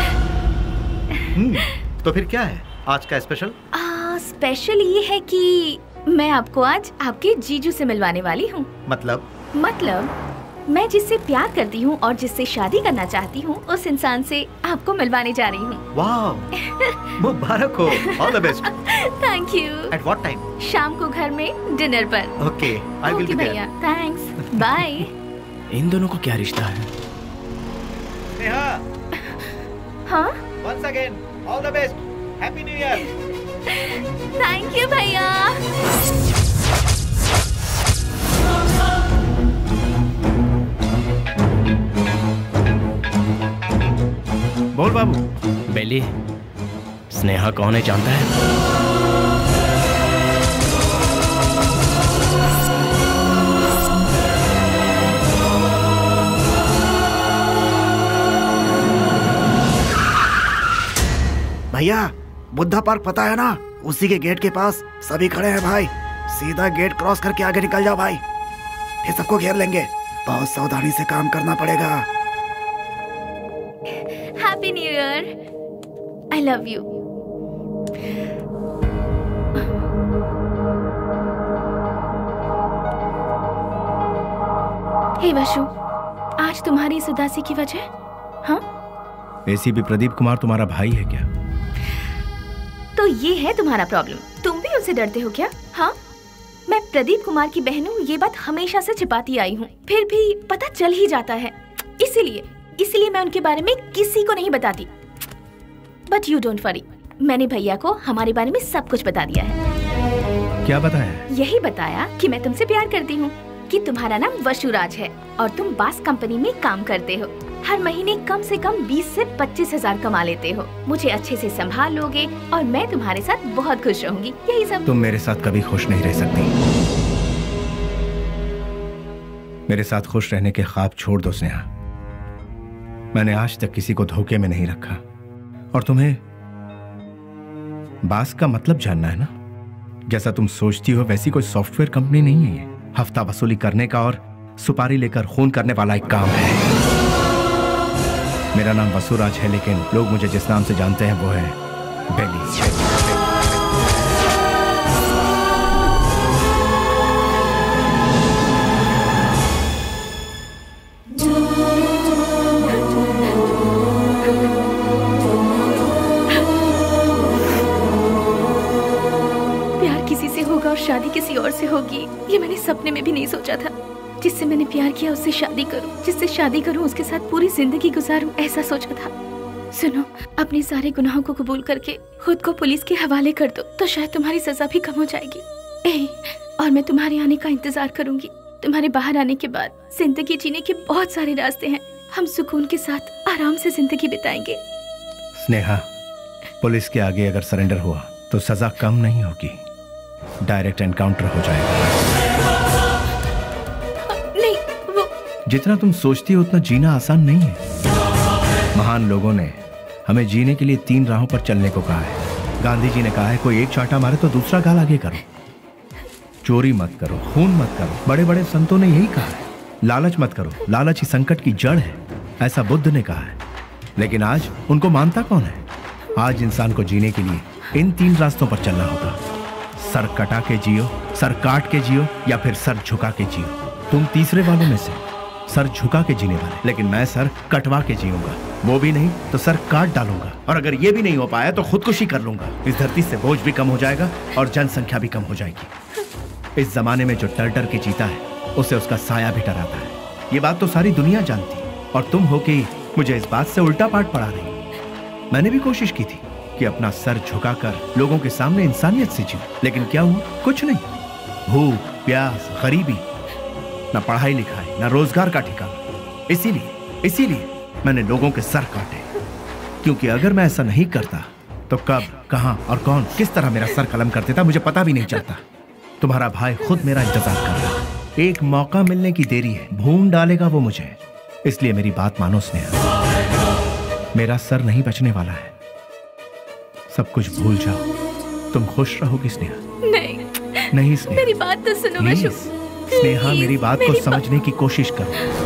यू। तो फिर क्या है आज का स्पेशल? स्पेशल ये है कि मैं आपको आज आपके जीजू से मिलवाने वाली हूँ। मतलब? मतलब मैं जिससे प्यार करती हूँ और जिससे शादी करना चाहती हूँ, उस इंसान से आपको मिलवाने जा रही हूँ। वाह, मुबारक हो। All the best. Thank you. At what time? शाम को घर में डिनर पर। Okay, I will be there. भैया, थैंक्स, बाय। इन दोनों को क्या रिश्ता है? नेहा। हाँ? Once again, all the best. Happy New Year. Thank you भैया। बोल बाबू। बेली, स्नेहा कौन है जानता है? भैया, बुद्धा पार्क पता है ना? उसी के गेट के पास सभी खड़े हैं भाई। सीधा गेट क्रॉस करके आगे निकल जाओ भाई, फिर सबको घेर लेंगे। बहुत सावधानी से काम करना पड़ेगा। Happy new year. I love you. Hey Vashu, आज तुम्हारी इस उदासी की वजह? हाँ? एसीपी प्रदीप कुमार तुम्हारा भाई है क्या? तो ये है तुम्हारा प्रॉब्लम। तुम भी उनसे डरते हो क्या? हाँ, मैं प्रदीप कुमार की बहन हूँ, ये बात हमेशा से छिपाती आई हूँ, फिर भी पता चल ही जाता है। इसीलिए इसीलिए मैं उनके बारे में किसी को नहीं बताती। बट यू डोंट वरी, मैंने भैया को हमारे बारे में सब कुछ बता दिया है। क्या बताया? यही बताया कि मैं तुमसे प्यार करती हूँ, कि तुम्हारा नाम वशुराज है और तुम बास कंपनी में काम करते हो। हर महीने कम से कम बीस से पच्चीस हजार कमा लेते हो। मुझे अच्छे से संभाल लोगे और मैं तुम्हारे साथ बहुत खुश रहूंगी। यही सब। तुम मेरे साथ कभी खुश नहीं रह सकती। मेरे साथ खुश रहने के ख्वाब छोड़ दो स्नेहा। मैंने आज तक किसी को धोखे में नहीं रखा। और तुम्हें बास का मतलब जानना है ना? जैसा तुम सोचती हो वैसी कोई सॉफ्टवेयर कंपनी नहीं है ये। हफ्ता वसूली करने का और सुपारी लेकर खून करने वाला एक काम है। मेरा नाम वसुराज है, लेकिन लोग मुझे जिस नाम से जानते हैं वो है बेली। और शादी किसी और से होगी ये मैंने सपने में भी नहीं सोचा था। जिससे मैंने प्यार किया उससे शादी करूं, जिससे शादी करूं उसके साथ पूरी जिंदगी गुजारूं, ऐसा सोचा था। सुनो, अपने सारे गुनाहों को कबूल करके खुद को पुलिस के हवाले कर दो तो शायद तुम्हारी सजा भी कम हो जाएगी। ए, और मैं तुम्हारे आने का इंतजार करूंगी। तुम्हारे बाहर आने के बाद जिंदगी जीने के बहुत सारे रास्ते हैं। हम सुकून के साथ आराम से जिंदगी बिताएंगे। स्नेहा, पुलिस के आगे अगर सरेंडर हुआ तो सजा कम नहीं होगी, डायरेक्ट एनकाउंटर हो जाएगा। नहीं, वो जितना तुम सोचती हो उतना जीना आसान नहीं है। महान लोगों ने हमें जीने के लिए तीन राहों पर चलने को कहा है। गांधी जी ने कहा है कोई एक चांटा मारे तो दूसरा गाल आगे करो, चोरी मत करो, खून मत करो। बड़े बड़े संतों ने यही कहा है। लालच मत करो, लालच ही संकट की जड़ है, ऐसा बुद्ध ने कहा है। लेकिन आज उनको मानता कौन है? आज इंसान को जीने के लिए इन तीन रास्तों पर चलना होगा। सर कटा के जियो, सर काट के जियो, या फिर सर झुका के जियो। तुम तीसरे वालों में से सर झुका के जीने वाले, लेकिन मैं सर कटवा के जीऊंगा। वो भी नहीं तो सर काट डालूंगा, और अगर ये भी नहीं हो पाया तो खुदकुशी कर लूंगा। इस धरती से बोझ भी कम हो जाएगा और जनसंख्या भी कम हो जाएगी। इस जमाने में जो डर डर के जीता है उसे उसका साया भी डराता है। ये बात तो सारी दुनिया जानती, और तुम हो कि मुझे इस बात से उल्टा पाठ पढ़ा रही। मैंने भी कोशिश की थी कि अपना सर झुकाकर लोगों के सामने इंसानियत से जीऊं, लेकिन क्या हुआ? कुछ नहीं। भूख, प्यास, गरीबी, ना पढ़ाई लिखाई, ना रोजगार का ठिकाना। इसीलिए इसीलिए मैंने लोगों के सर काटे, क्योंकि अगर मैं ऐसा नहीं करता तो कब, कहां और कौन किस तरह मेरा सर कलम कर देता मुझे पता भी नहीं चलता। तुम्हारा भाई खुद मेरा इंतजार कर रहा है। एक मौका मिलने की देरी है, भून डालेगा वो मुझे। इसलिए मेरी बात मानो स्नेहा, मेरा सर नहीं बचने वाला है। सब कुछ भूल जाओ, तुम खुश रहोगी स्नेहा। नहीं नहीं स्नेहा, मेरी बात तो सुनो। मैं स्नेहा, मेरी बात को समझने की कोशिश करो।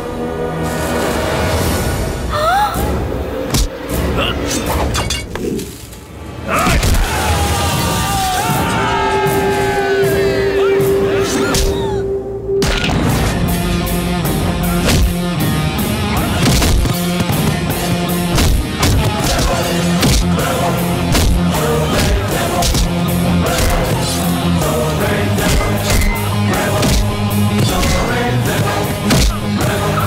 Surrender.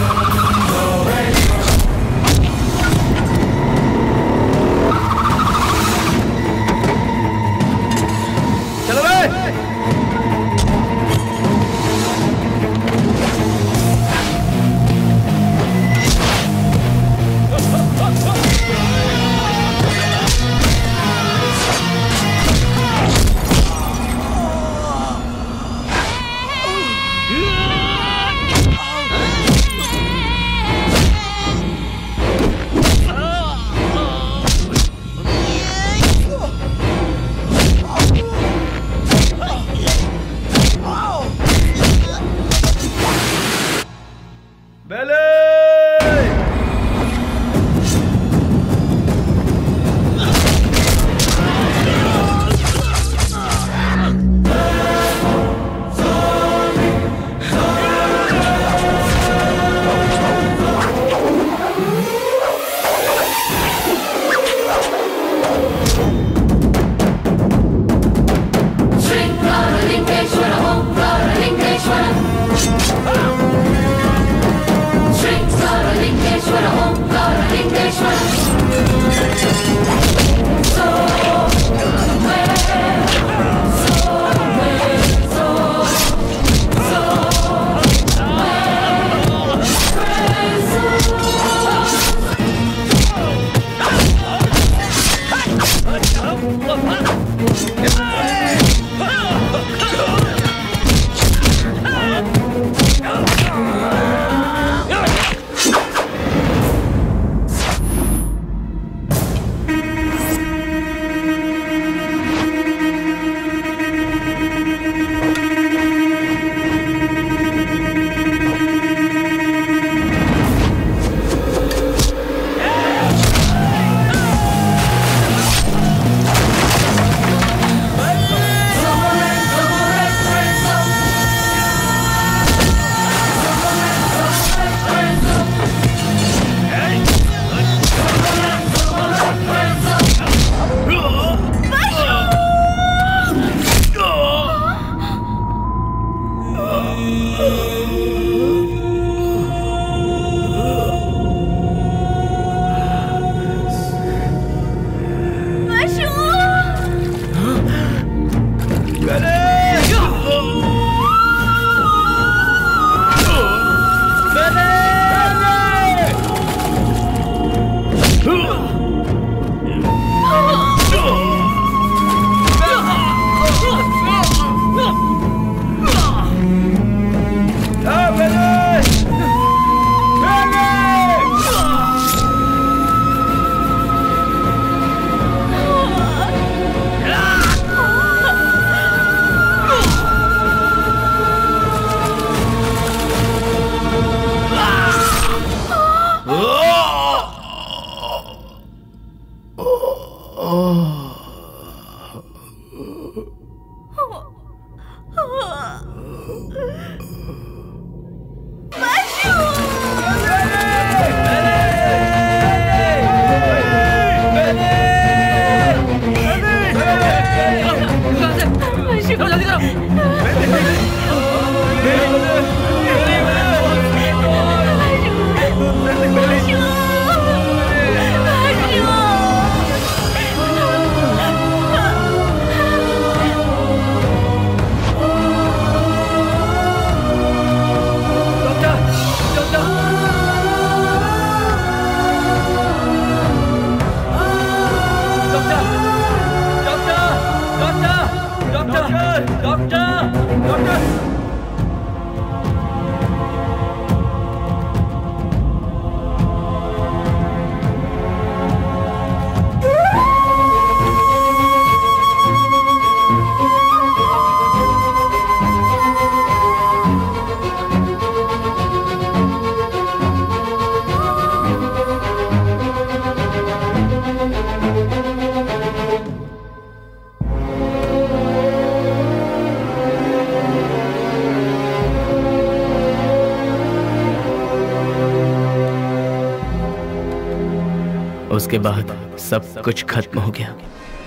उसके बाद सब कुछ खत्म हो गया।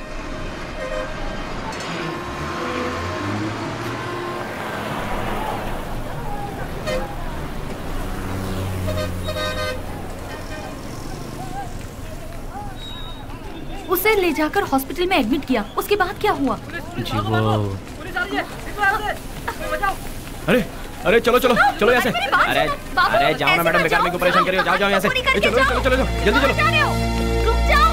उसे ले जाकर हॉस्पिटल में एडमिट किया, उसके बाद क्या हुआ? जी वो अरे अरे चलो चलो चलो यहाँ से। अरे अरे जाओ ना मैडम, बेकार मेरे को परेशान करियो। जाओ जाओ यहाँ से। चलो चलो चलो जल्दी चलो। रुक जाओ।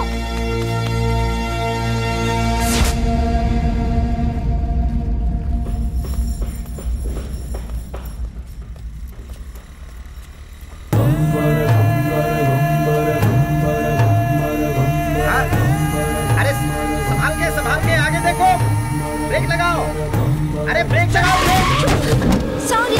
अरे संभाल के संभाल के आगे देखो, ब्रेक लगाओ। अरे ब्रेक लगाओ, ब्रेक। सॉरी।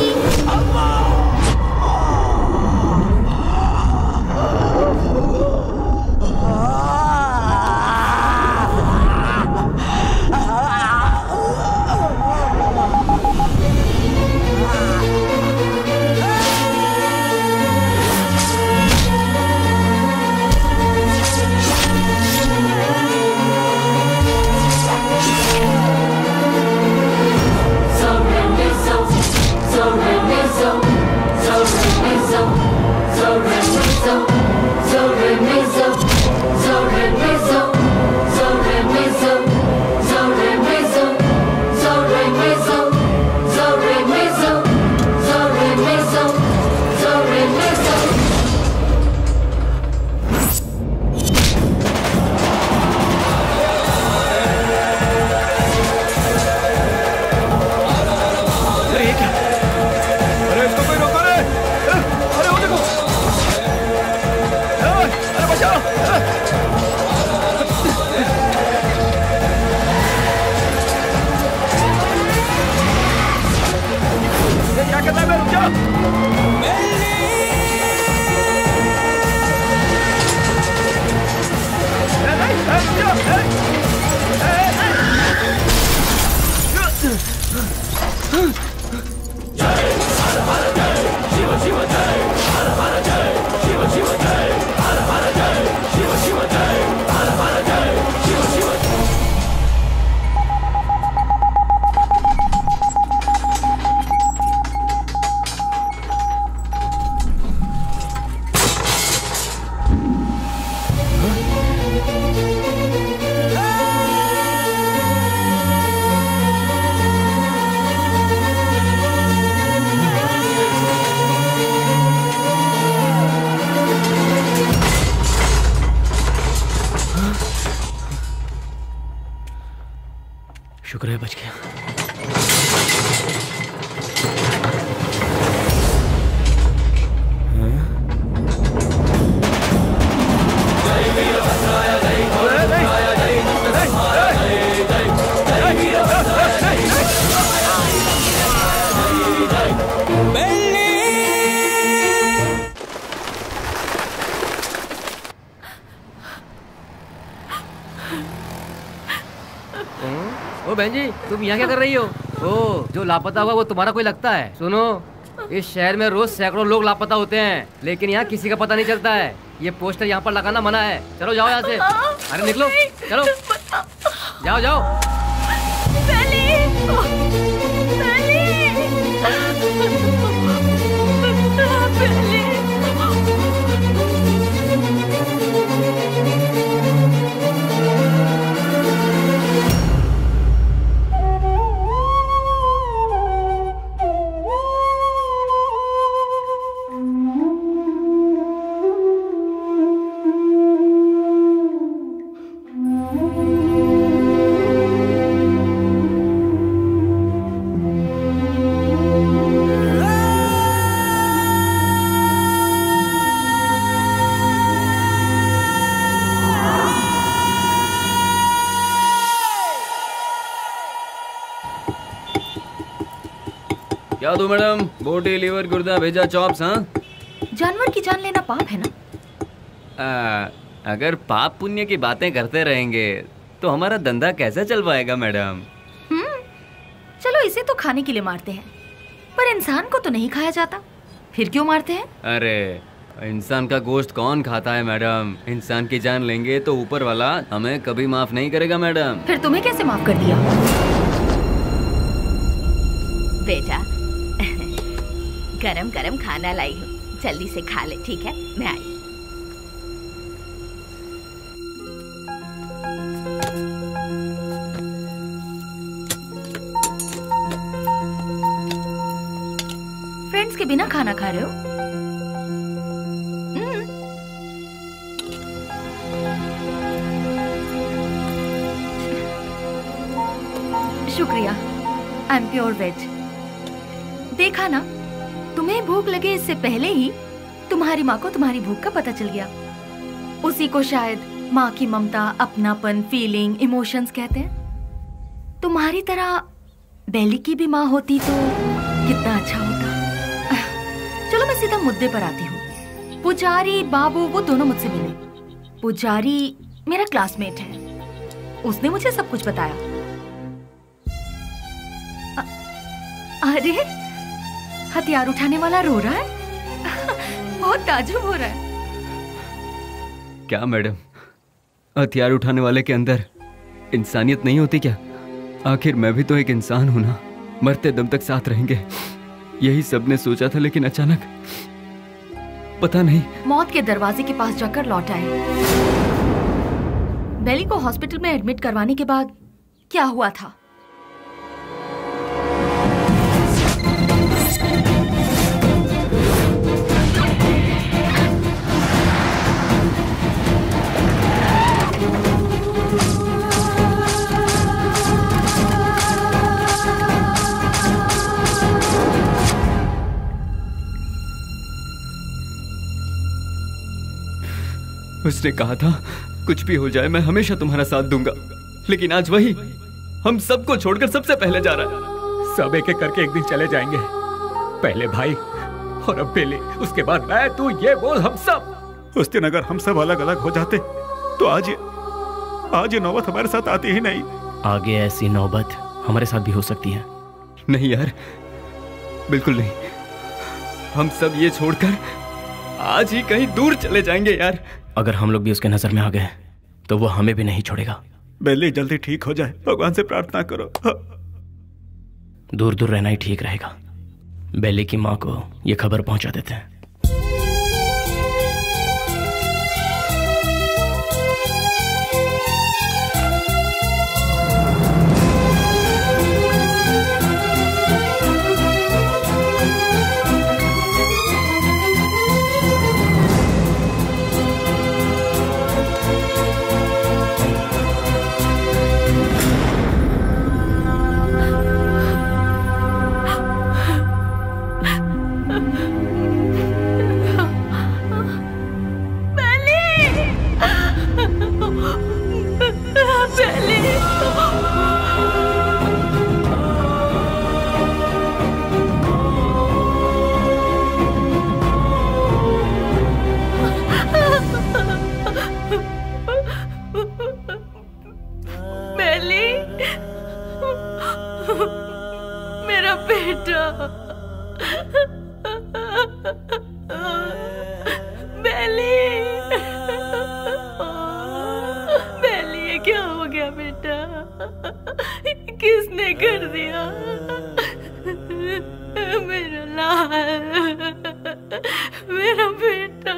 शुक्र है बच गया। ओ बहन जी, तुम यहाँ क्या कर रही हो? ओ, जो लापता हुआ वो तुम्हारा कोई लगता है? सुनो, इस शहर में रोज सैकड़ों लोग लापता होते हैं, लेकिन यहाँ किसी का पता नहीं चलता है। ये पोस्टर यहाँ पर लगाना मना है। चलो जाओ यहाँ से। अरे निकलो, चलो जाओ जाओ। क्या दो मैडम? बोटी, लीवर, गुर्दा, भेजा, चॉप्स। हाँ, जानवर की जान लेना पाप है ना? आ, अगर पाप पुण्य की बातें करते रहेंगे तो हमारा धंधा कैसे चल पाएगा मैडम? हम्म, चलो इसे तो खाने के लिए मारते हैं, पर इंसान को तो नहीं खाया जाता, फिर क्यों मारते हैं? अरे इंसान का गोश्त कौन खाता है मैडम? इंसान की जान लेंगे तो ऊपर वाला हमें कभी माफ नहीं करेगा मैडम। फिर तुम्हें कैसे माफ कर दिया? बेटा गरम गरम खाना लाई हूँ, जल्दी से खा ले, ठीक है? मैं आई। फ्रेंड्स के बिना खाना खा रहे हो? शुक्रिया, आई एम प्योर वेज। देखा ना, तुम्हें भूख लगे इससे पहले ही तुम्हारी माँ को तुम्हारी भूख का पता चल गया। उसी को शायद माँ की ममता, अपनापन, फीलिंग, इमोशंस कहते हैं। तुम्हारी तरह बेली की भी माँ होती तो कितना अच्छा होता। चलो मैं सीधा मुद्दे पर आती हूँ। पुजारी बाबू वो दोनों मुझसे मिले। पुजारी मेरा क्लासमेट है, उसने मुझे सब कुछ बताया। अरे हथियार उठाने वाला रो रहा है। बहुत ताज्जुब हो रहा है। क्या मैडम, हथियार उठाने वाले के अंदर इंसानियत नहीं होती क्या? आखिर मैं भी तो एक इंसान हूं ना। मरते दम तक साथ रहेंगे, यही सबने सोचा था, लेकिन अचानक पता नहीं मौत के दरवाजे के पास जाकर लौट आए। बेली को हॉस्पिटल में एडमिट करवाने के बाद क्या हुआ था? उसने कहा था कुछ भी हो जाए मैं हमेशा तुम्हारा साथ दूंगा, लेकिन आज वही हम सबको छोड़कर सबसे पहले जा रहा है। सब एक एक करके एक दिन चले जाएंगे। पहले भाई और अब बेली, उसके बाद मैं, तू, ये बोल हम सब। उस दिन अगर हम सब अलग अलग हो जाते तो आज ये आज ये नौबत हमारे साथ आती ही नहीं। आगे ऐसी नौबत हमारे साथ भी हो सकती है। नहीं यार, बिल्कुल नहीं। हम सब ये छोड़कर आज ही कहीं दूर चले जाएंगे यार। अगर हम लोग भी उसके नजर में आ गए तो वो हमें भी नहीं छोड़ेगा। बेली जल्दी ठीक हो जाए, भगवान से प्रार्थना करो। दूर दूर रहना ही ठीक रहेगा। बेली की माँ को ये खबर पहुंचा देते हैं। मेरा बेटा, बेली, बेली ये क्या हो गया बेटा? किसने कर दिया? मेरा लाल, मेरा बेटा।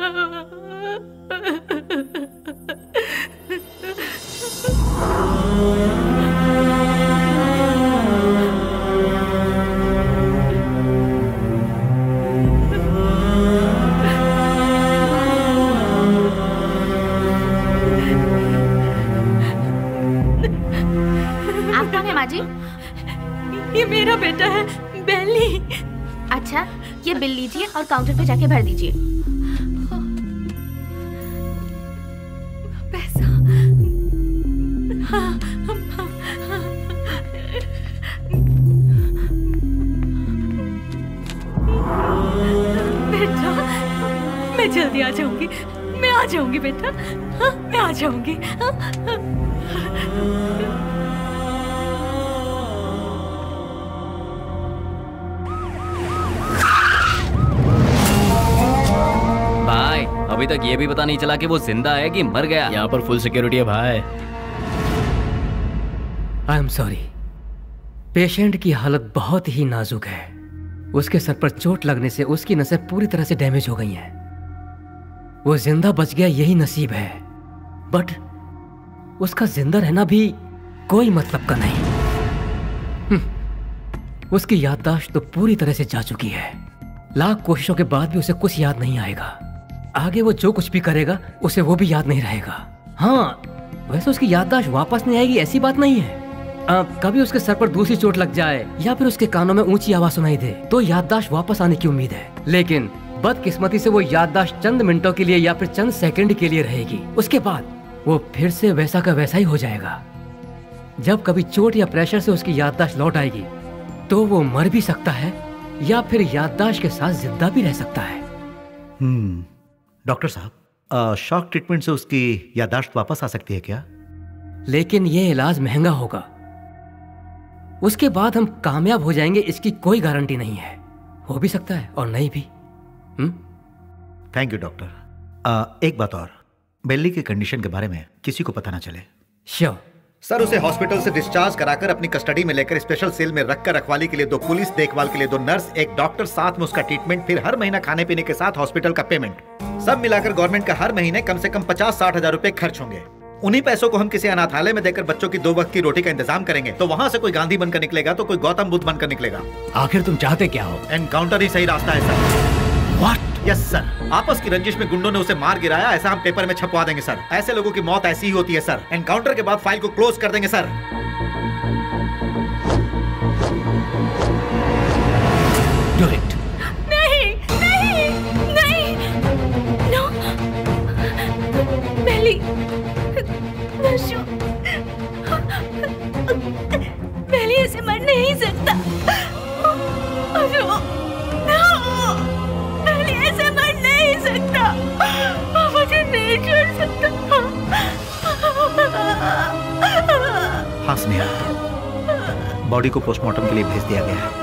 जी, ये मेरा बेटा है बेली। अच्छा, ये बिल लीजिए और काउंटर पे जाके भर दीजिए। पैसा? हाँ, बेटा, मैं जल्दी आ जाऊंगी। मैं आ जाऊंगी बेटा। हाँ, मैं आ जाऊंगी। हाँ, भाई अभी तक ये भी पता नहीं चला कि वो जिंदा है कि मर गया। यहाँ पर फुल सिक्योरिटी है भाई। आई एम सॉरी, पेशेंट की हालत बहुत ही नाजुक है। उसके सर पर चोट लगने से उसकी नसें पूरी तरह से डैमेज हो गई हैं। वो जिंदा बच गया यही नसीब है, बट उसका जिंदा रहना भी कोई मतलब का नहीं। उसकी याददाश्त तो पूरी तरह से जा चुकी है। लाख कोशिशों के बाद भी उसे कुछ याद नहीं आएगा। आगे वो जो कुछ भी करेगा उसे वो भी याद नहीं रहेगा। हाँ, वैसे उसकी याददाश्त वापस नहीं आएगी ऐसी बात नहीं है। आ, कभी उसके सर पर दूसरी चोट लग जाए या फिर उसके कानों में ऊंची आवाज सुनाई दे तो याददाश्त वापस आने की उम्मीद है, लेकिन बदकिस्मती से वो याददाश्त चंद मिनटों के लिए या फिर चंद सेकंड के लिए रहेगी। उसके बाद वो फिर से वैसा का वैसा ही हो जाएगा। जब कभी चोट या प्रेशर से उसकी याददाश्त लौट आएगी तो वो मर भी सकता है या फिर याददाश्त के साथ जिंदा भी रह सकता है। हम्म, डॉक्टर साहब, शॉक ट्रीटमेंट से उसकी याददाश्त वापस आ सकती है क्या? लेकिन ये इलाज महंगा होगा। उसके बाद हम कामयाब हो जाएंगे इसकी कोई गारंटी नहीं है। हो भी सकता है और नहीं भी। Thank you doctor. एक बात और, बेली की कंडीशन के बारे में किसी को पता ना चले। श्योर सर, उसे हॉस्पिटल से डिस्चार्ज कराकर अपनी कस्टडी में लेकर स्पेशल सेल में रखकर रखवाली के लिए दो पुलिस, देखभाल के लिए दो नर्स, एक डॉक्टर, साथ में उसका ट्रीटमेंट, फिर हर महीना खाने पीने के साथ हॉस्पिटल का पेमेंट, सब मिलाकर गवर्नमेंट का हर महीने कम से कम पचास साठ हजार रुपए खर्च होंगे। उन्हीं पैसों को हम किसी अनाथालय में देकर बच्चों की दो वक्त की रोटी का इंतजाम करेंगे तो वहाँ से कोई गांधी बनकर निकलेगा तो कोई गौतम बुद्ध बनकर निकलेगा। आखिर तुम चाहते क्या हो? एनकाउंटर ही सही रास्ता है सर। व्हाट? यस सर, आपस की रंजिश में गुंडों ने उसे मार गिराया, ऐसा हम पेपर में छपवा देंगे सर। ऐसे लोगों की मौत ऐसी ही होती है सर। एनकाउंटर के बाद फाइल को क्लोज कर देंगे सर। Do it. नहीं नहीं नहीं, नो बेली, नशु, बेली ऐसे मर नहीं सकता। अरे वो, नो, बेली ऐसे मर नहीं सकता। मुझे नहीं छोड़ सकता। हाँ स्नेहा, बॉडी को पोस्टमार्टम के लिए भेज दिया गया है।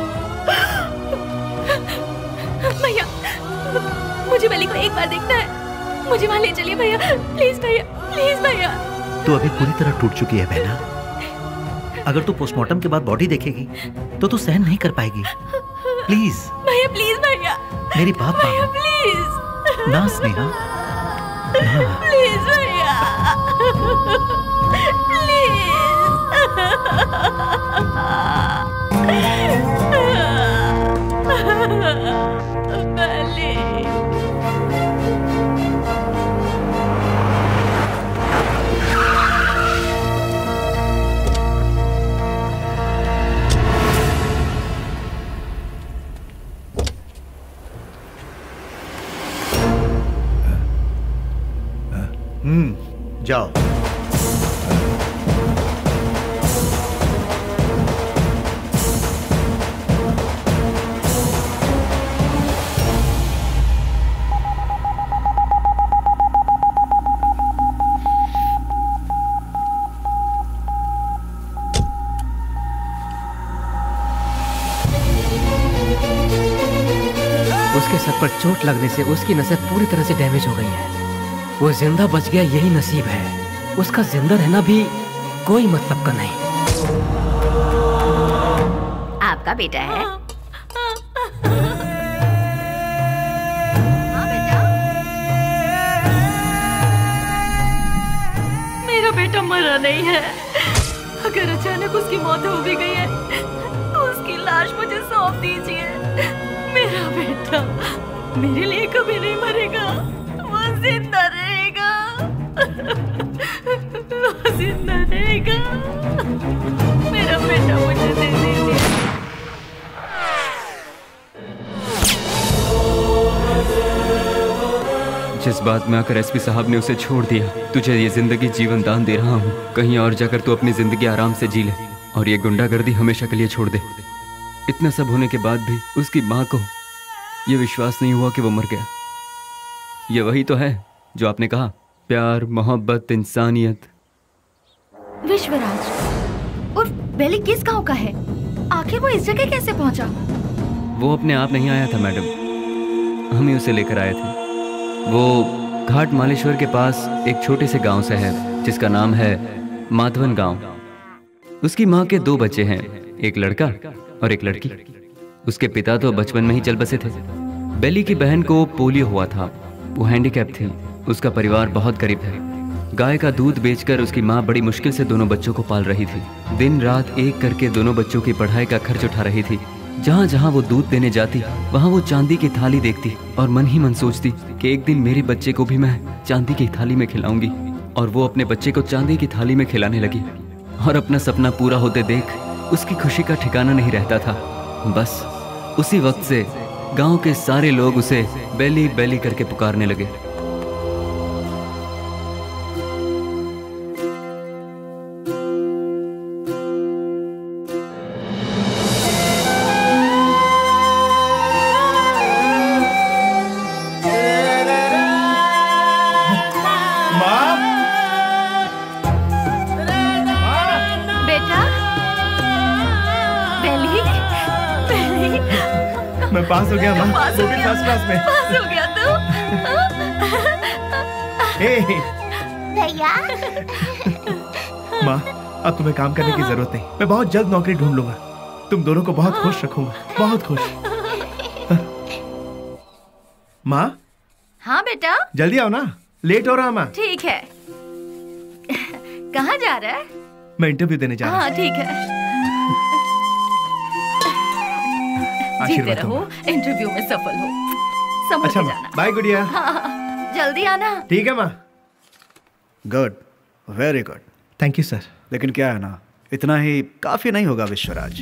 भैया, मुझे बेली को एक बार देखना है। मुझे वहाँ ले चलिए भैया, प्लीज भैया, प्लीज भैया। तू अभी पूरी तरह टूट चुकी है बहना। अगर तू पोस्टमार्टम के बाद बॉडी देखेगी तो तू सहन नहीं कर पाएगी। प्लीज भैया, प्लीज भैया, मेरी बात भैया, प्लीज ना स्नेहा, ना। प्लीज भैया, हम्म, जाओ। उसके सर पर चोट लगने से उसकी नसें पूरी तरह से डैमेज हो गई हैं। वो जिंदा बच गया यही नसीब है। उसका जिंदा रहना भी कोई मतलब का नहीं। आपका बेटा है? हाँ बेटा। मेरा बेटा मरा नहीं है। अगर अचानक उसकी मौत हो भी गई है तो उसकी लाश मुझे सौंप दीजिए। मेरा बेटा मेरे लिए कभी नहीं मरेगा, वो जिंदा रहेगा, वो जिंदा रहेगा। मेरा बेटा मुझे दे दीजिए। जिस बात में आकर एसपी साहब ने उसे छोड़ दिया, तुझे ये जिंदगी जीवन दान दे रहा हूँ। कहीं और जाकर तू अपनी जिंदगी आराम से जी ले और ये गुंडागर्दी हमेशा के लिए छोड़ दे। इतना सब होने के बाद भी उसकी माँ को ये विश्वास नहीं हुआ कि वो मर गया। ये वही तो है जो आपने कहा, प्यार, मोहब्बत, इंसानियत। विश्वराज और बेली किस गांव का है? आखिर वो इस जगह कैसे पहुंचा? वो अपने आप नहीं आया था मैडम, हम ही उसे लेकर आए थे। वो घाट मालेश्वर के पास एक छोटे से गांव से है जिसका नाम है माधवन गांव। उसकी माँ के दो बच्चे हैं, एक लड़का और एक लड़की। उसके पिता तो बचपन में ही चल बसे थे। बेली की बहन को पोलियो हुआ था, वो हैंडीकैप थी। उसका परिवार बहुत गरीब है। गाय का दूध बेचकर उसकी माँ बड़ी मुश्किल से दोनों बच्चों को पाल रही थी। दिन रात एक करके दोनों बच्चों की पढ़ाई का खर्च उठा रही थी। जहाँ जहाँ वो दूध देने जाती वहाँ वो चांदी की थाली देखती और मन ही मन सोचती कि एक दिन मेरे बच्चे को भी मैं चांदी की थाली में खिलाऊंगी। और वो अपने बच्चे को चांदी की थाली में खिलाने लगी और अपना सपना पूरा होते देख उसकी खुशी का ठिकाना नहीं रहता था। बस उसी वक्त से गांव के सारे लोग उसे बेली बेली करके पुकारने लगे। मैं पास हो गया माँ, वो भी फर्स्ट क्लास में। पास हो गया तू? भैया। माँ, अब तुम्हें काम करने की जरूरत नहीं। मैं बहुत जल्द नौकरी ढूंढ लूंगा। तुम दोनों को बहुत खुश रखूंगा, बहुत खुश। माँ। हाँ बेटा। जल्दी आओ ना, लेट हो रहा माँ। ठीक है। कहाँ जा रहा है? मैं इंटरव्यू देने जा रहा हूँ। हाँ ठीक है। जीते रहो, इंटरव्यू में सफल हो। समझ अच्छा जाना। बाय गुड़िया। हाँ, जल्दी आना। ठीक है माँ। Good, very good. Thank you sir. लेकिन क्या है ना, इतना ही काफी नहीं होगा विश्वराज।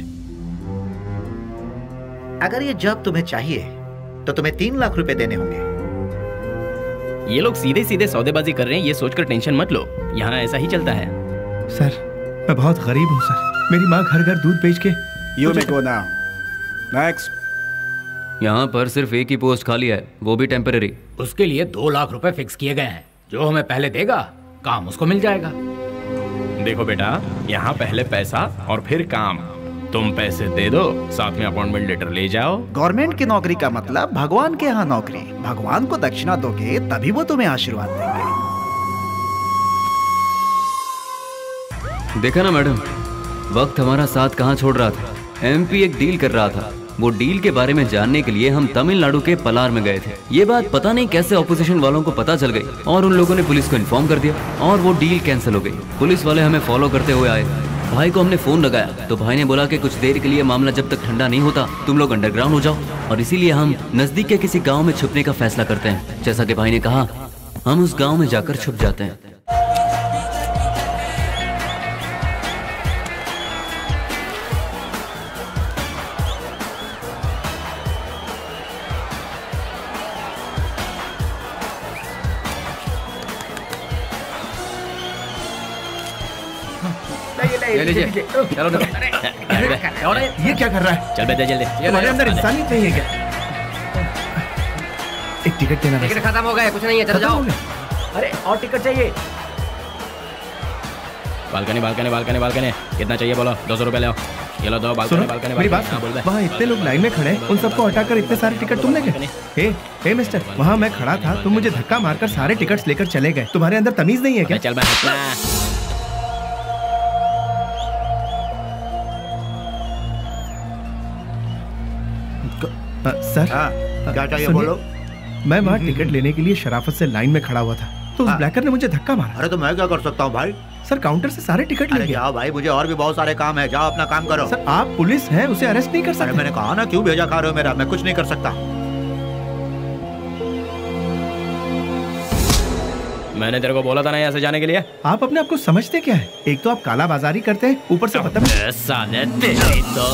अगर ये जॉब तुम्हें चाहिए तो तुम्हें तीन लाख रुपए देने होंगे। ये लोग सीधे सीधे सौदेबाजी कर रहे हैं, ये सोचकर टेंशन मत लो। यहाँ ऐसा ही चलता है। सर मैं बहुत गरीब हूँ सर। मेरी माँ घर घर दूध बेच के। You may go now. Next. यहाँ पर सिर्फ एक ही पोस्ट खाली है, वो भी टेम्पररी। उसके लिए दो लाख रुपए फिक्स किए गए हैं। जो हमें पहले देगा काम उसको मिल जाएगा। देखो बेटा, यहाँ पहले पैसा और फिर काम। तुम पैसे दे दो, साथ में अपॉइंटमेंट लेटर ले जाओ। गवर्नमेंट की नौकरी का मतलब भगवान के यहाँ नौकरी। भगवान को दक्षिणा दोगे तभी वो तुम्हें आशीर्वाद देंगे। देखा ना मैडम, वक्त हमारा साथ कहाँ छोड़ रहा था। एमपी एक डील कर रहा था। वो डील के बारे में जानने के लिए हम तमिलनाडु के पलार में गए थे। ये बात पता नहीं कैसे ऑपोजिशन वालों को पता चल गई और उन लोगों ने पुलिस को इन्फॉर्म कर दिया और वो डील कैंसिल हो गई। पुलिस वाले हमें फॉलो करते हुए आए। भाई को हमने फोन लगाया तो भाई ने बोला कि कुछ देर के लिए मामला जब तक ठंडा नहीं होता तुम लोग अंडरग्राउंड हो जाओ, और इसीलिए हम नजदीक के किसी गाँव में छुपने का फैसला करते हैं। जैसा कि भाई ने कहा, हम उस गाँव में जाकर छुप जाते हैं। ले लीजिए। चलो ये क्या कर रहा है? चल बेटा जल्दी। तुम्हारे अंदर इंसानियत नहीं है क्या? एक टिकट देना। टिकट खत्म हो गया, कुछ नहीं है, चलो जाओ। अरे और टिकट चाहिए। बालकनी बालकनी बालकनी बालकनी कितना चाहिए बोलो? दो सौ रुपए ले आओ। ये लो दो बालकनी बालकनी। मेरी बात, वहाँ इतने लोग लाइन में खड़े हैं, उन सबको हटाकर इतने सारे टिकट तुम ले गए? हे हे मिस्टर, वहाँ मैं खड़ा था, तुम मुझे धक्का मारकर सारे टिकट्स लेकर चले गए। तुम्हारे अंदर तमीज नहीं है क्या? चल मैं सर क्या चाहिए बोलो? मैं वहाँ टिकट लेने के लिए शराफत से लाइन में खड़ा हुआ था तो उस ब्लैकर ने मुझे धक्का मारा। अरे तो मैं क्या कर सकता हूँ भाई? सर काउंटर से सारे टिकट ले गया। जाओ भाई, मुझे और भी बहुत सारे काम है, जाओ अपना काम करो। सर आप पुलिस हैं, उसे अरेस्ट नहीं कर सकते। अरे मैंने कहा ना, क्यों भेजा खा रहे हो मेरा? मैं कुछ नहीं कर सकता। मैंने तेरे को बोला था ना यहाँ से जाने के लिए। आप अपने आप को समझते क्या है? एक तो आप काला बाजारी करते हैं, ऊपर से पता नहीं साले तेरी तो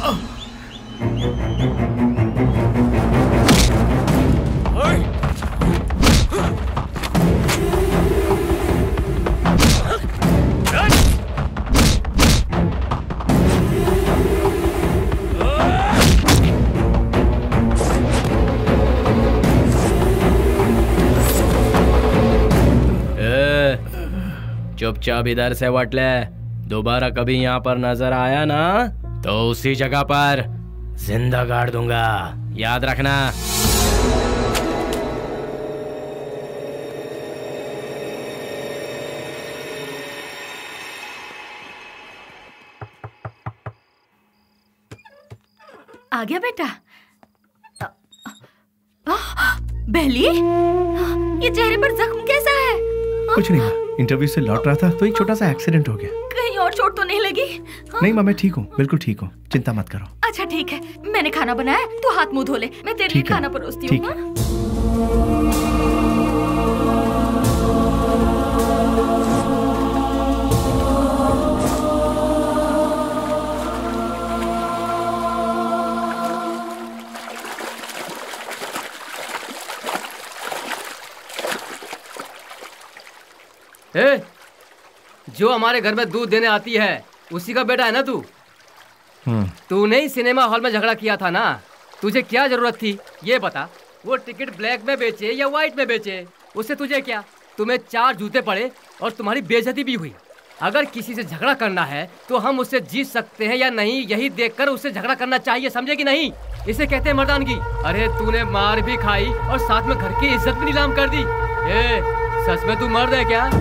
चुपचाप इधर से वट ले। दोबारा कभी यहाँ पर नजर आया ना तो उसी जगह पर जिंदा गाड़ दूंगा, याद रखना। आ गया बेटा। बेली, ये चेहरे पर जख्म कैसा है? कुछ नहीं माँ, इंटरव्यू से लौट रहा था तो एक छोटा सा एक्सीडेंट हो गया। कहीं और चोट तो नहीं लगी? नहीं माँ, मैं ठीक हूँ, बिल्कुल ठीक हूँ, चिंता मत करो। अच्छा ठीक है, मैंने खाना बनाया, तू हाथ मुंह धो ले, मैं तेरे लिए खाना परोसती हूँ। ए, जो हमारे घर में दूध देने आती है उसी का बेटा है ना तू? तूने ही सिनेमा हॉल में झगड़ा किया था ना, तुझे क्या जरूरत थी ये बता? वो टिकट ब्लैक में बेचे या व्हाइट में बेचे, उससे तुझे क्या? तुम्हें चार जूते पड़े और तुम्हारी बेइज्जती भी हुई। अगर किसी से झगड़ा करना है तो हम उससे जीत सकते हैं या नहीं, यही देखकर उससे झगड़ा करना चाहिए, समझे कि नहीं? इसे कहते हैं मर्दानगी। अरे तूने मार भी खाई और साथ में घर की इज्जत भी नीलाम कर दी। ए, सच में तू मर्द है क्या?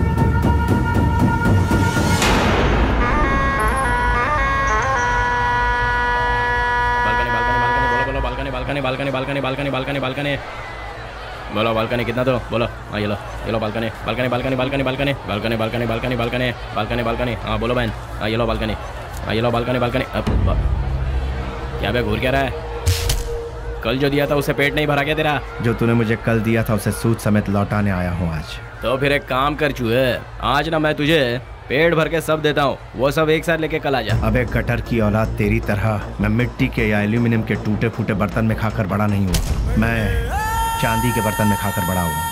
Balcony balcony balcony balcony balcony balcony बोलो, बालकनी कितना दो बोलो? हाँ ये लो, ये लो balcony balcony balcony balcony balcony balcony balcony balcony balcony balcony balcony हाँ बोलो बहन। हाँ ये लो बालकनी, हाँ ये लो बालकनी बालकनी। अब क्या बे घूर क्या रहा है? कल जो दिया था उसे पेट नहीं भरा क्या तेरा? जो तूने मुझे कल दिया था उसे सूद समेत लौटाने आया हूँ आज। तो फिर एक काम कर चूहे, आज ना मैं तुझे पेट भर के सब देता हूँ, वो सब एक साथ लेके कल आ जा। अबे कटर की औलाद, तेरी तरह मैं मिट्टी के या एल्यूमिनियम के टूटे फूटे बर्तन में खाकर बड़ा नहीं हूँ, मैं चांदी के बर्तन में खाकर बड़ा हूँ।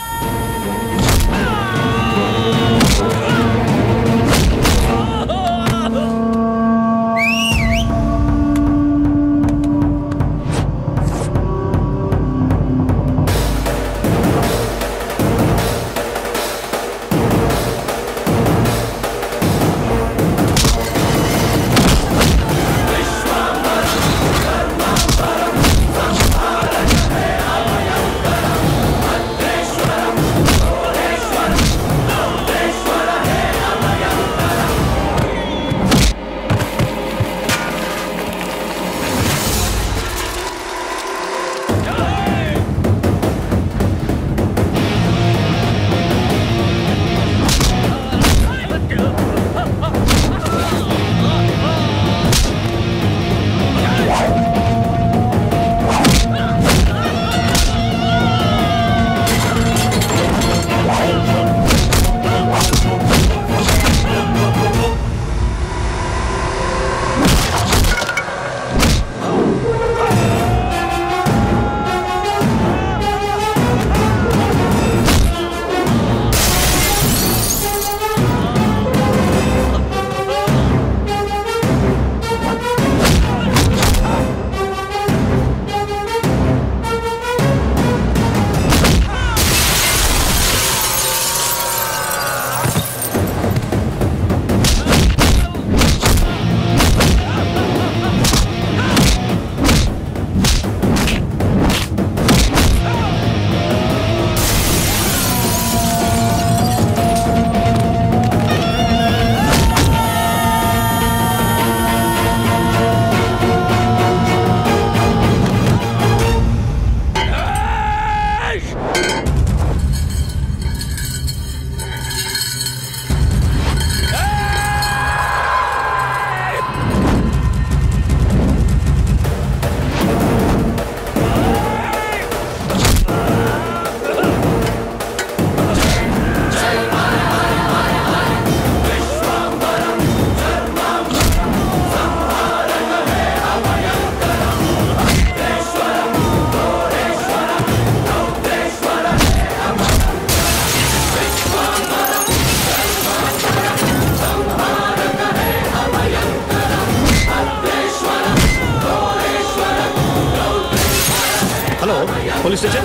Police station.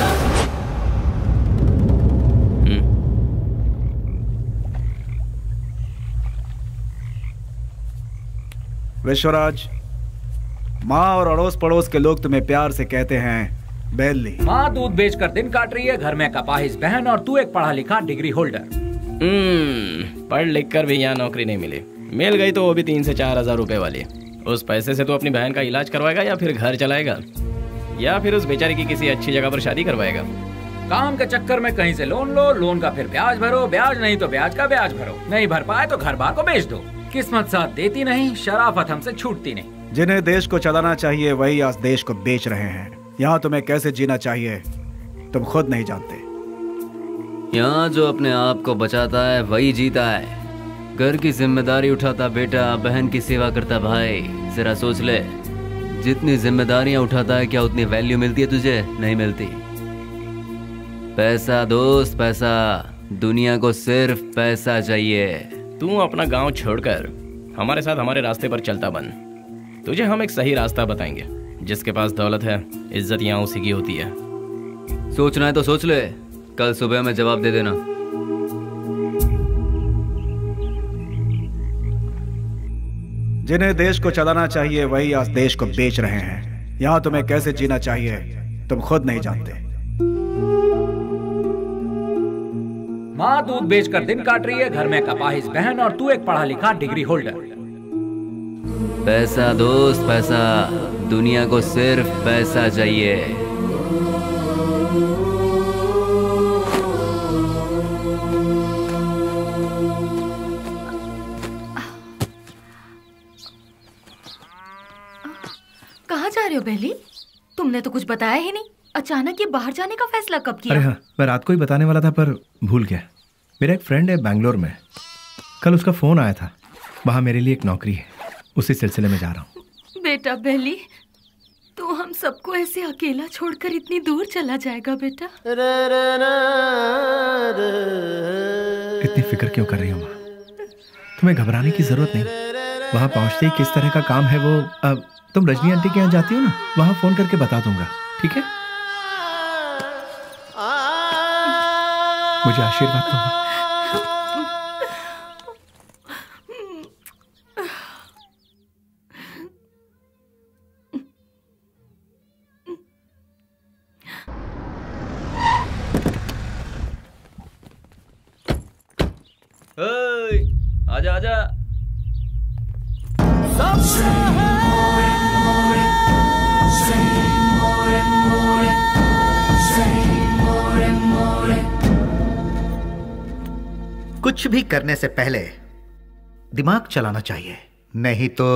विश्वराज, माँ और अड़ोस पड़ोस के लोग तुम्हें प्यार से कहते हैं बेली। माँ दूध बेचकर दिन काट रही है, घर में कपाहिस बहन और तू एक पढ़ा लिखा डिग्री होल्डर। हम्म, पढ़ लिख कर भी यहाँ नौकरी नहीं मिली, मिल गई तो वो भी तीन से चार हजार रुपए वाली। उस पैसे से तू अपनी बहन का इलाज करवाएगा या फिर घर चलाएगा, या फिर उस बेचारी की किसी अच्छी जगह पर शादी करवाएगा? काम के चक्कर में कहीं से लोन लो, लोन का फिर ब्याज भरो, ब्याज नहीं तो ब्याज का ब्याज भरो, नहीं भर पाए तो घर बार को बेच दो। किस्मत साथ देती नहीं, शराफत हमसे छूटती नहीं। जिन्हें देश को चलाना चाहिए वही आज देश को बेच रहे हैं। यहाँ तुम्हें कैसे जीना चाहिए तुम खुद नहीं जानते। यहाँ जो अपने आप को बचाता है वही जीता है। घर की जिम्मेदारी उठाता बेटा, बहन की सेवा करता भाई। जरा सोच ले, जितनी जिम्मेदारियां उठाता है क्या उतनी वैल्यू मिलती है तुझे? नहीं मिलती। पैसा दोस्त पैसा, दुनिया को सिर्फ पैसा चाहिए। तू अपना गांव छोड़कर हमारे साथ हमारे रास्ते पर चलता बन। तुझे हम एक सही रास्ता बताएंगे। जिसके पास दौलत है, इज्जत यहाँ उसी की होती है। सोचना है तो सोच ले, कल सुबह में जवाब दे देना। जिन्हें देश को चलाना चाहिए वही आज देश को बेच रहे हैं। यहाँ तुम्हें कैसे जीना चाहिए तुम खुद नहीं जानते। माँ दूध बेचकर दिन काट रही है, घर में कपाहिज बहन और तू एक पढ़ा लिखा डिग्री होल्डर। पैसा दोस्त पैसा, दुनिया को सिर्फ पैसा चाहिए। कहाँ जा रहे हो बेली? तुमने तो कुछ बताया ही नहीं। अचानक ये बाहर जाने का फैसला कब किया? अरे हाँ, मैं रात को ही बताने वाला था पर भूल गया। मेरा एक फ्रेंड है बैंगलोर में, कल उसका फोन आया था। वहाँ मेरे लिए एक नौकरी है, उसी सिलसिले में जा रहा हूँ। बेटा बेली, तू हम सबको ऐसे अकेला छोड़कर इतनी दूर चला जाएगा बेटा? इतनी फिक्र क्यों कर रही हो माँ? तुम्हें घबराने की जरूरत नहीं। वहाँ पहुँचते ही किस तरह का काम है वो अब तुम रजनी आंटी के यहाँ जाती हो ना, वहाँ फोन करके बता दूंगा, ठीक है? मुझे आशीर्वाद दो। आजा आजा। कुछ भी करने से पहले दिमाग चलाना चाहिए, नहीं तो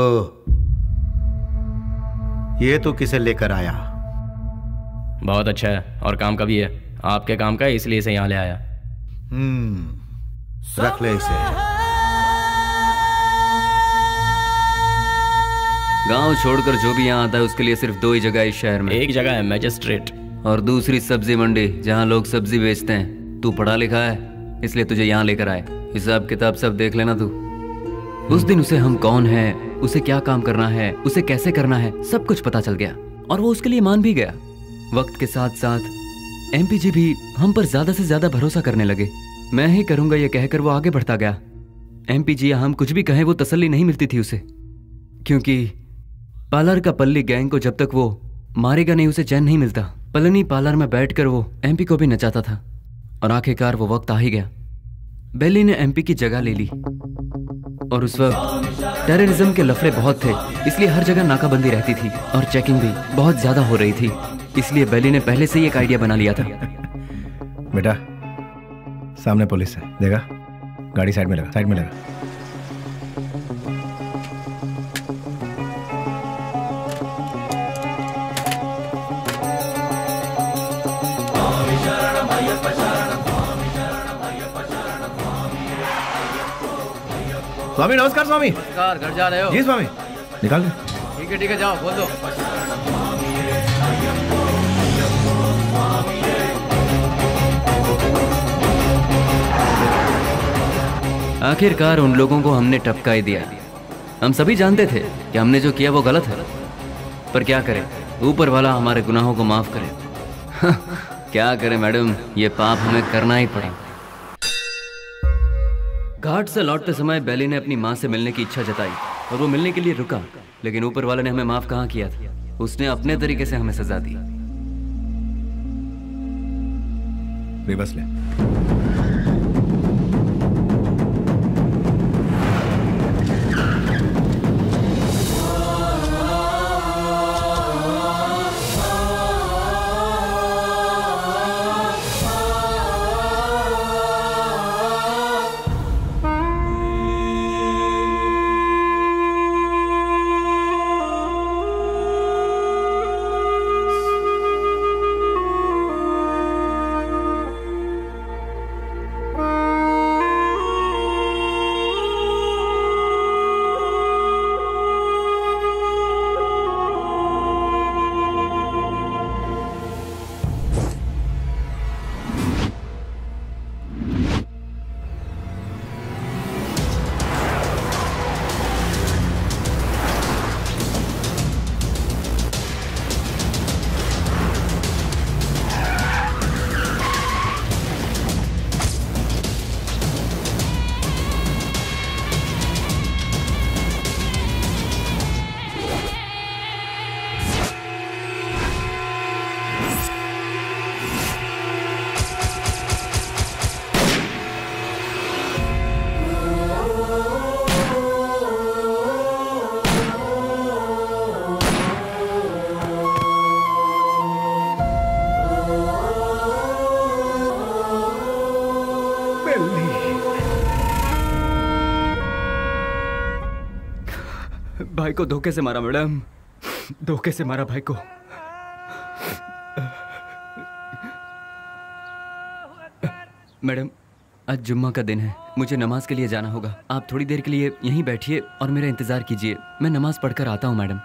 ये तो किसे लेकर आया? बहुत अच्छा है और काम का भी है। आपके काम का है इसलिए इसे यहाँ ले आया। हम्म, रख ले इसे। गांव छोड़कर जो भी यहाँ आता है उसके लिए सिर्फ दो ही जगह है इस शहर में। एक जगह है मैजिस्ट्रेट और दूसरी सब्जी मंडी, जहाँ लोग सब्जी बेचते हैं। तू पढ़ा लिखा है इसलिए तुझे यहाँ लेकर आए। हिसाब किताब सब देख लेना तू। उस दिन उसे हम कौन है, उसे क्या काम करना है, उसे कैसे करना है, सब कुछ पता चल गया और वो उसके लिए मान भी गया। वक्त के साथ साथ एमपी जी भी हम पर ज्यादा से ज्यादा भरोसा करने लगे। मैं ही करूंगा ये कहकर वो आगे बढ़ता गया। एमपी जी हम कुछ भी कहें वो तसल्ली नहीं मिलती थी उसे, क्योंकि पार्लर का पल्ली गैंग को जब तक वो मारेगा नहीं उसे चैन नहीं मिलता। पलनी पार्लर में बैठकर वो एमपी को भी नचाता था और आखिरकार वो वक्त आ ही गया। बेली ने एमपी की जगह ले ली और उस वक्त टेररिज्म के लफड़े बहुत थे, इसलिए हर जगह नाकाबंदी रहती थी और चेकिंग भी बहुत ज्यादा हो रही थी। इसलिए बेली ने पहले से ही एक आइडिया बना लिया था। बेटा सामने पुलिस है, देखा? गाड़ी साइड में लगा, साइड में लगा। स्वामी नमस्कार। स्वामी नमस्कार। घर जा रहे हो? जी स्वामी। निकाल दे। ठीक है ठीक है, जाओ खोल दो। आखिरकार उन लोगों को हमने टपका ही दिया। हम सभी जानते थे कि हमने जो किया वो गलत है, पर क्या करें, ऊपर वाला हमारे गुनाहों को माफ करे। क्या करें मैडम, ये पाप हमें करना ही पड़ा। घाट से लौटते समय बेली ने अपनी माँ से मिलने की इच्छा जताई और वो मिलने के लिए रुका, लेकिन ऊपर वाले ने हमें माफ कहाँ किया था। उसने अपने तरीके से हमें सजा दी। रिवर्स ले। भाई को धोखे से मारा मैडम, धोखे से मारा भाई को। मैडम आज जुम्मा का दिन है, मुझे नमाज के लिए जाना होगा। आप थोड़ी देर के लिए यहीं बैठिए और मेरा इंतजार कीजिए, मैं नमाज पढ़कर आता हूँ मैडम।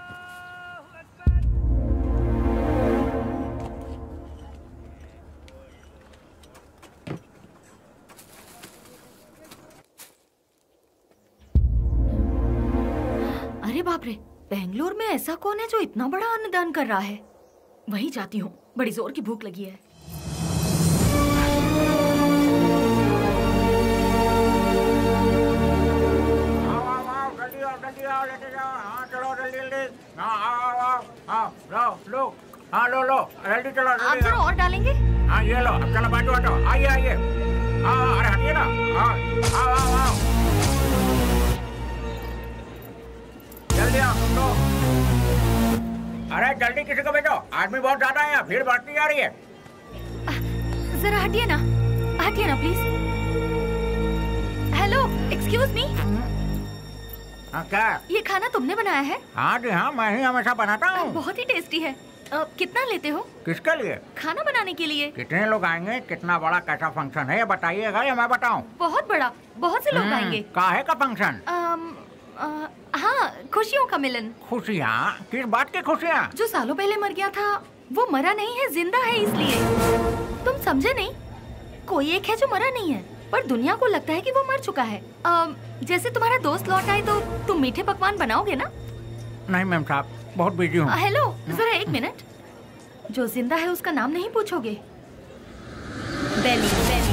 अरे बाप रे, बेंगलोर में ऐसा कौन है जो इतना बड़ा अन्नदान कर रहा है? वहीं जाती हूँ, बड़ी जोर की भूख लगी है। लो हाँ लो लो जल्दी चलो। आप जरा और डालेंगे? हाँ ये लो, अब चलो बाजू हटो, आइए आइए। हाँ अरे हटिए ना। हाँ आओ आओ आओ जल्दी आओ तुम लोग। अरे जल्दी किसी को भेजो, आदमी बहुत ज्यादा है, भीड़ बढ़ती जा रही है। जरा हटिए ना, हटिए ना प्लीज। हेलो एक्सक्यूज मी। हाँ क्या? ये खाना तुमने बनाया है? हाँ जी हाँ, मैं ही हमेशा बनाता हूँ। बहुत ही टेस्टी है। आ, कितना लेते हो? किसके लिए? खाना बनाने के लिए। कितने लोग आएंगे, कितना बड़ा कैसा फंक्शन है ये बताइएगा या मैं बताऊँ? बहुत बड़ा, बहुत से लोग आएंगे। काहे का फंक्शन? हाँ खुशियों का मिलन। खुशियाँ? किस बात की खुशियाँ? जो सालों पहले मर गया था वो मरा नहीं है, जिंदा है, इसलिए। तुम समझे नहीं? कोई एक है जो मरा नहीं है पर दुनिया को लगता है कि वो मर चुका है। आ, जैसे तुम्हारा दोस्त लौट आए तो तुम मीठे पकवान बनाओगे ना? नहीं मैम साहब, बहुत बिजी हूँ। हेलो जरा एक मिनट, जो जिंदा है उसका नाम नहीं पूछोगे? बेली, बेली,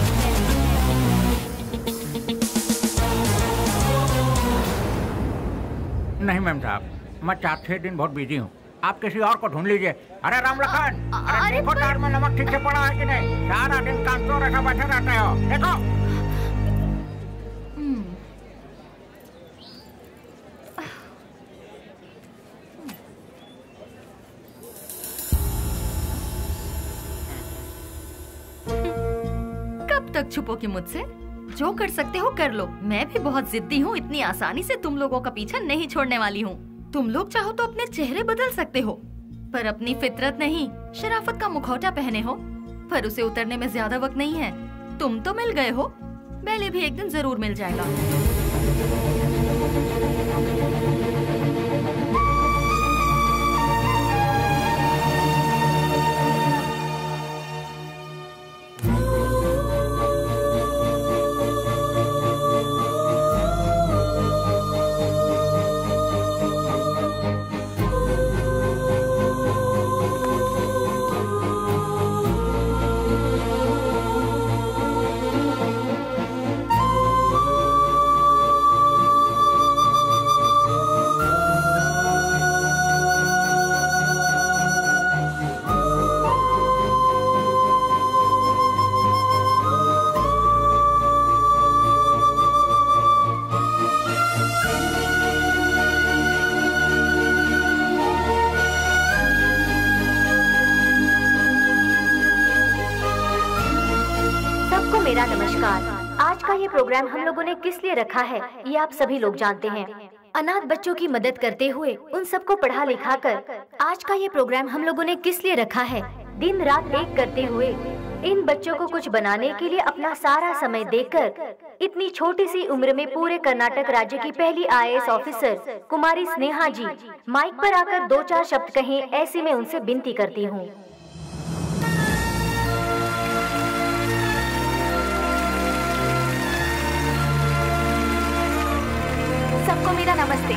नहीं मैम साहब, मैं चार छह दिन बहुत बिजी हूँ, आप किसी और को ढूंढ लीजिए। अरे राम लखन, अरे देखो दाल में नमक ठीक से पड़ा है कि नहीं? सारा दिन काम चोर ऐसा बैठे रहते हो, देखो। कब तक छुपोगे मुझसे? जो कर सकते हो कर लो, मैं भी बहुत जिद्दी हूँ, इतनी आसानी से तुम लोगों का पीछा नहीं छोड़ने वाली हूँ। तुम लोग चाहो तो अपने चेहरे बदल सकते हो पर अपनी फितरत नहीं। शराफत का मुखौटा पहने हो पर उसे उतरने में ज्यादा वक्त नहीं है। तुम तो मिल गए हो, बेली भी एक दिन जरूर मिल जाएगा। मेरा नमस्कार। आज का ये प्रोग्राम हम लोगों ने किस लिए रखा है ये आप सभी लोग जानते हैं। अनाथ बच्चों की मदद करते हुए उन सबको पढ़ा लिखा कर आज का ये प्रोग्राम हम लोगों ने किस लिए रखा है? दिन रात एक करते हुए इन बच्चों को कुछ बनाने के लिए अपना सारा समय देकर इतनी छोटी सी उम्र में पूरे कर्नाटक राज्य की पहली आई ए एस ऑफिसर कुमारी स्नेहा जी माइक पर आकर दो चार शब्द कहें, ऐसी मैं उनसे विनती करती हूँ। सबको मेरा नमस्ते।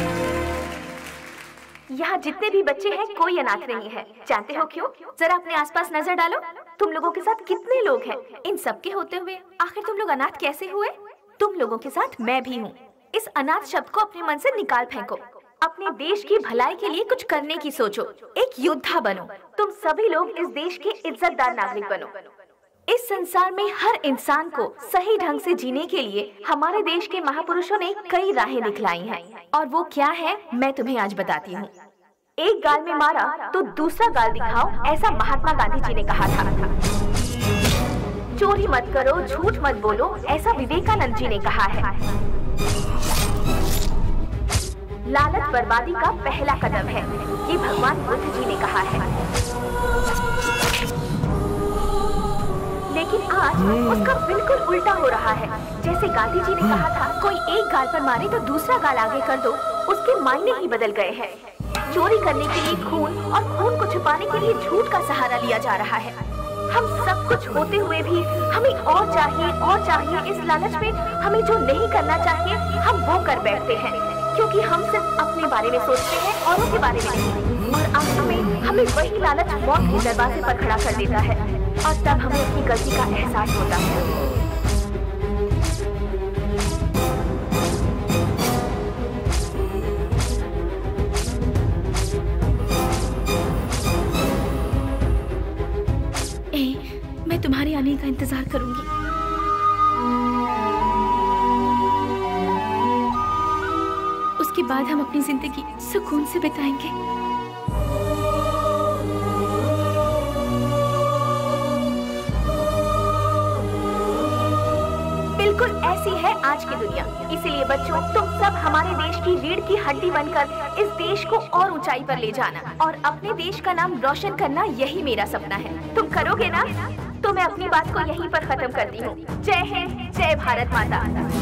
यहाँ जितने भी बच्चे हैं कोई अनाथ नहीं है। जानते हो क्यों? जरा अपने आसपास नजर डालो, तुम लोगों के साथ कितने लोग हैं। इन सब के होते हुए आखिर तुम लोग अनाथ कैसे हुए? तुम लोगों के साथ मैं भी हूँ। इस अनाथ शब्द को अपने मन से निकाल फेंको। अपने देश की भलाई के लिए कुछ करने की सोचो, एक योद्धा बनो। तुम सभी लोग इस देश के इज्जतदार नागरिक बनो। इस संसार में हर इंसान को सही ढंग से जीने के लिए हमारे देश के महापुरुषों ने कई राहें दिखलाई हैं, और वो क्या है मैं तुम्हें आज बताती हूँ। एक गाल में मारा तो दूसरा गाल दिखाओ, ऐसा महात्मा गांधी जी ने कहा था। चोरी मत करो, झूठ मत बोलो, ऐसा विवेकानंद जी ने कहा है। लालच बर्बादी का पहला कदम है, ये भगवान बुद्ध जी ने कहा है। लेकिन आज उसका बिल्कुल उल्टा हो रहा है। जैसे गांधी जी ने कहा था, कोई एक गाल पर मारे तो दूसरा गाल आगे कर दो, उसके मायने ही बदल गए हैं। चोरी करने के लिए खून और खून को छुपाने के लिए झूठ का सहारा लिया जा रहा है। हम सब कुछ होते हुए भी हमें और चाहिए और चाहिए। इस लालच में हमें जो नहीं करना चाहिए हम वो कर बैठते हैं, क्योंकि हम सिर्फ अपने बारे में सोचते हैं, औरों के बारे में नहीं। और आखिर में हमें वही लालच मौत के दरवाजे पर खड़ा कर देता है, और तब हमें अपनी गलती का एहसास होता है। मैं तुम्हारे आने का इंतजार करूंगी। उसके बाद हम अपनी जिंदगी सुकून से बिताएंगे। बिल्कुल ऐसी है आज की दुनिया। इसीलिए बच्चों, तुम सब हमारे देश की रीढ़ की हड्डी बनकर इस देश को और ऊंचाई पर ले जाना और अपने देश का नाम रोशन करना, यही मेरा सपना है। तुम करोगे ना? तो मैं अपनी बात को यहीं पर खत्म करती हूँ। जय हिंद, जय भारत माता।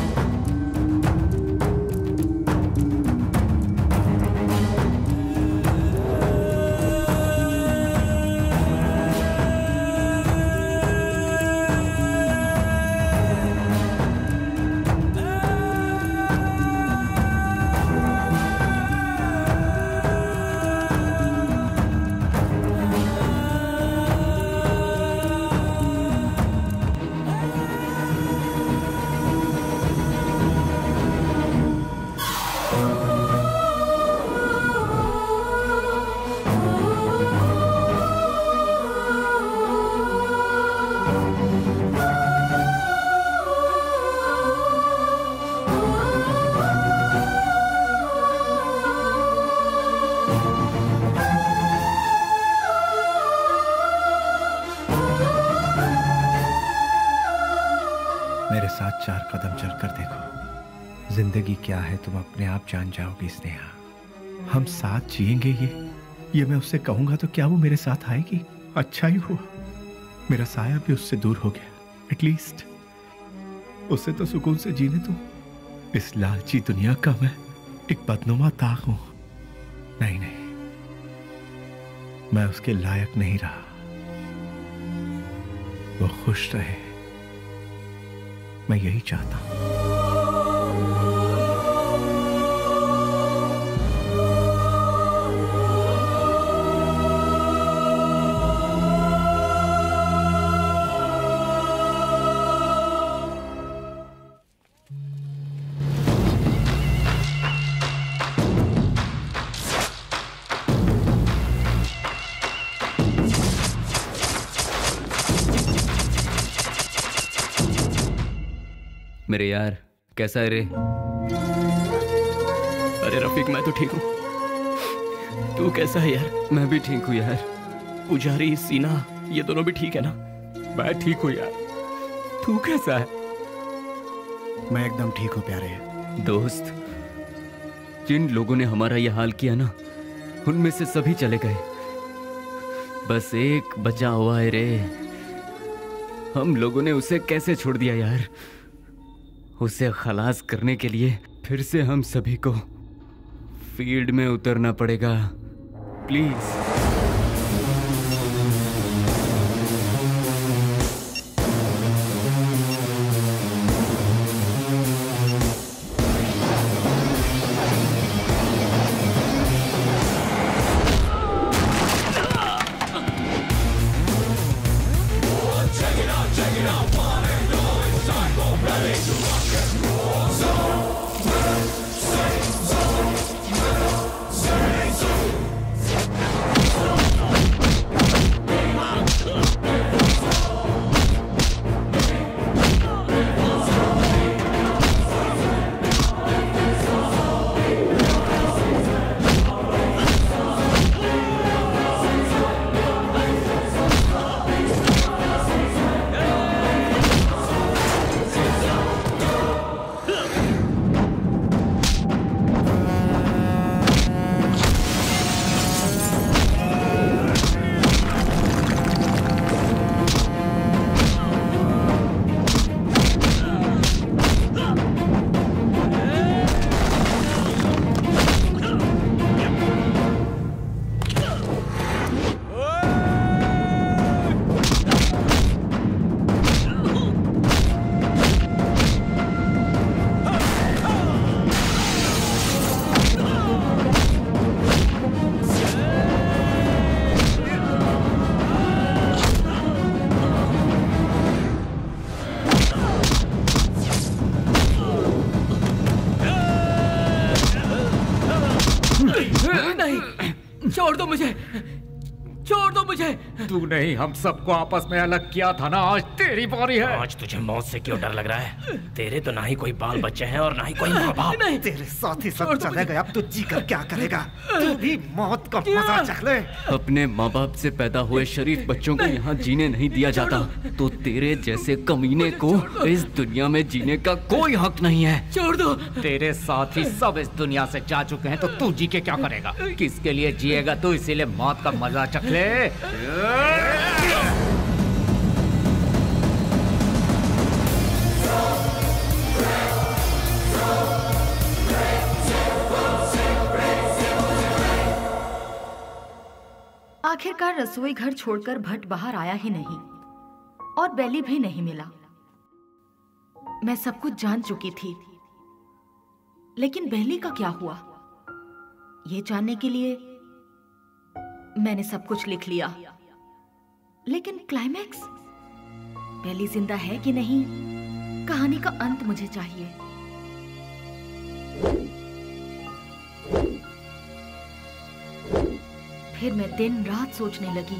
मेरे साथ चार कदम चलकर देखो। जिंदगी क्या है तुम अपने आप जान जाओगी स्नेहा। हम साथ जिएंगे ये ये मैं उससे कहूंगा तो क्या वो मेरे साथ आएगी? अच्छा ही हुआ मेरा साया भी उससे दूर हो गया। एटलीस्ट उसे तो सुकून से जीने दो। इस लालची दुनिया का मैं एक बदनुमा ताक हूं। नहीं नहीं, मैं उसके लायक नहीं रहा। वो खुश रहे, मैं यही चाहता हूं। मेरे यार, कैसा है रे? अरे रफीक, मैं तो ठीक हूँ। तू कैसा है यार? मैं भी ठीक हूँ यार। पुजारी, सीना, ये दोनों भी ठीक है ना? मैं ठीक हूँ यार। तू कैसा है? मैं एकदम ठीक हूँ प्यारे। दोस्त, जिन लोगों ने हमारा यह हाल किया ना, उनमें से सभी चले गए, बस एक बचा हुआ है रे। हम लोगों ने उसे कैसे छोड़ दिया यार? उसे खलास करने के लिए फिर से हम सभी को फील्ड में उतरना पड़ेगा। प्लीज। Zone. छोड़ दो मुझे, छोड़ दो मुझे। तू नहीं, हम सबको आपस में अलग किया था ना, आज तेरी बारी है। आज तुझे मौत से क्यों डर लग रहा है? तेरे तो ना ही कोई बाल बच्चे हैं और ना ही कोई माँ बाप। तेरे साथ ही सब चले गए, अब तू जी कर क्या करेगा? तू भी मौत का मजा चख ले। अपने माँ बाप से पैदा हुए शरीफ बच्चों को यहाँ जीने नहीं दिया जाता, तो तेरे जैसे कमीने को इस दुनिया में जीने का कोई हक नहीं है। छोड़ दो। तेरे साथ ही सब इस दुनिया से जा चुके हैं, तो तू जी के क्या करेगा? किसके लिए जिएगा तू? इसीलिए मौत का मजा चख ले। आखिरकार रसोई घर छोड़कर भट्ट बाहर आया ही नहीं और बेली भी नहीं मिला। मैं सब कुछ जान चुकी थी, लेकिन बेली का क्या हुआ, ये जानने के लिए मैंने सब कुछ लिख लिया। लेकिन क्लाइमैक्स, बेली जिंदा है कि नहीं, कहानी का अंत मुझे चाहिए। फिर मैं दिन रात सोचने लगी।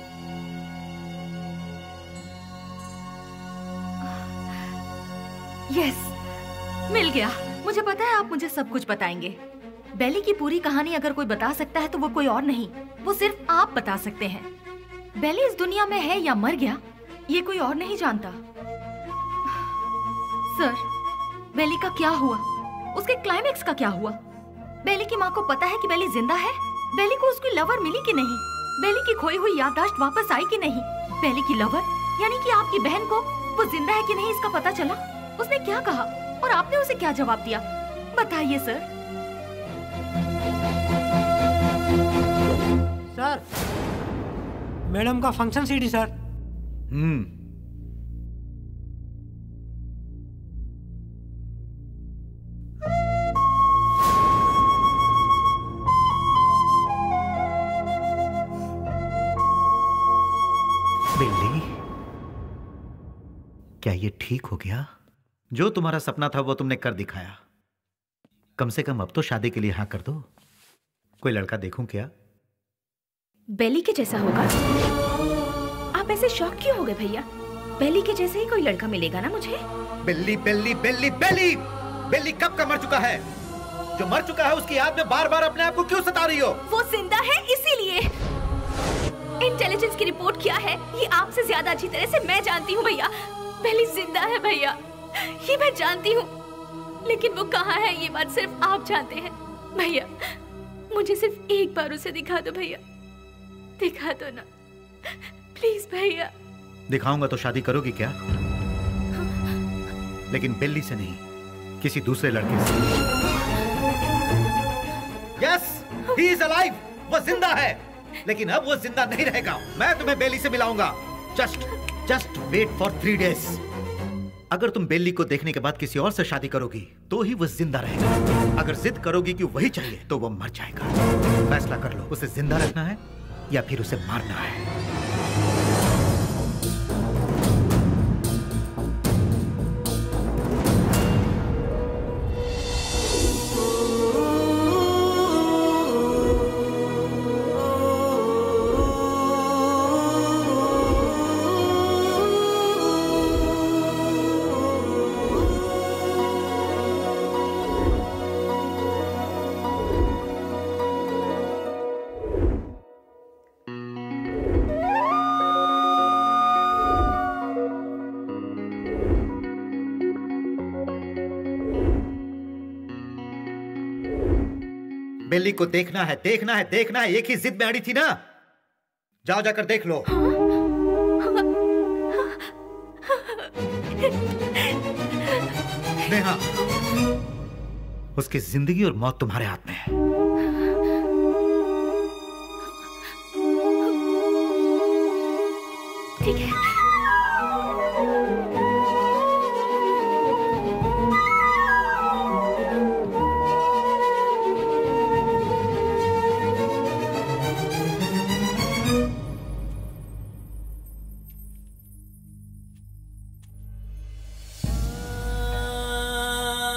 यस, मिल गया। मुझे पता है आप मुझे सब कुछ बताएंगे। बेली की पूरी कहानी अगर कोई बता सकता है तो वो कोई और नहीं, वो सिर्फ आप बता सकते हैं। बेली इस दुनिया में है या मर गया, ये कोई और नहीं जानता। सर, बेली का क्या हुआ? उसके क्लाइमैक्स का क्या हुआ? बेली की माँ को पता है कि बेली जिंदा है? बेली को उसकी लवर मिली कि नहीं? बेली की खोई हुई याददाश्त वापस आई कि नहीं? बेली की लवर यानी कि आपकी बहन को वो जिंदा है कि नहीं इसका पता चला? उसने क्या कहा और आपने उसे क्या जवाब दिया? बताइए सर। सर, मैडम का फंक्शन सीडी सर। हम्म बिल्ली, क्या ये ठीक हो गया? जो तुम्हारा सपना था वो तुमने कर दिखाया। कम से कम अब तो शादी के लिए हाँ कर दो। कोई लड़का देखूं क्या? बेली के जैसा होगा? आप ऐसे शॉक क्यों हो गए भैया? बेली के जैसे ही कोई लड़का मिलेगा ना मुझे। बिल्ली बिल्ली बिल्ली बिल्ली बिल्ली कब का मर चुका है? जो मर चुका है उसकी याद में बार बार अपने आप को क्यों सता रही हो? वो जिंदा है इसीलिए। इंटेलिजेंस की रिपोर्ट क्या है ये आपसे ज्यादा अच्छी तरह से मैं जानती हूँ भैया। बेली जिंदा है भैया, ये मैं जानती हूँ, लेकिन वो कहाँ है ये बात सिर्फ आप जानते हैं। भैया मुझे सिर्फ एक बार उसे दिखा दो भैया, दिखा दो ना प्लीज भैया। दिखाऊंगा तो शादी करोगी क्या? लेकिन बिल्ली से नहीं, किसी दूसरे लड़के से। यस, ही इज अलाइव, वो जिंदा है, लेकिन अब वो जिंदा नहीं रहेगा। मैं तुम्हें बेली से मिलाऊंगा। Just just wait for three days. अगर तुम बेली को देखने के बाद किसी और से शादी करोगी तो ही वो जिंदा रहेगा। अगर जिद करोगी कि वही चाहिए तो वो मर जाएगा। फैसला कर लो, उसे जिंदा रखना है या फिर उसे मारना है। बेली को देखना है, देखना है, देखना है। एक ही जिद में अड़ी थी ना। जाओ जाकर देख लो। नेहा, उसकी जिंदगी और मौत तुम्हारे हाथ में है। ठीक है।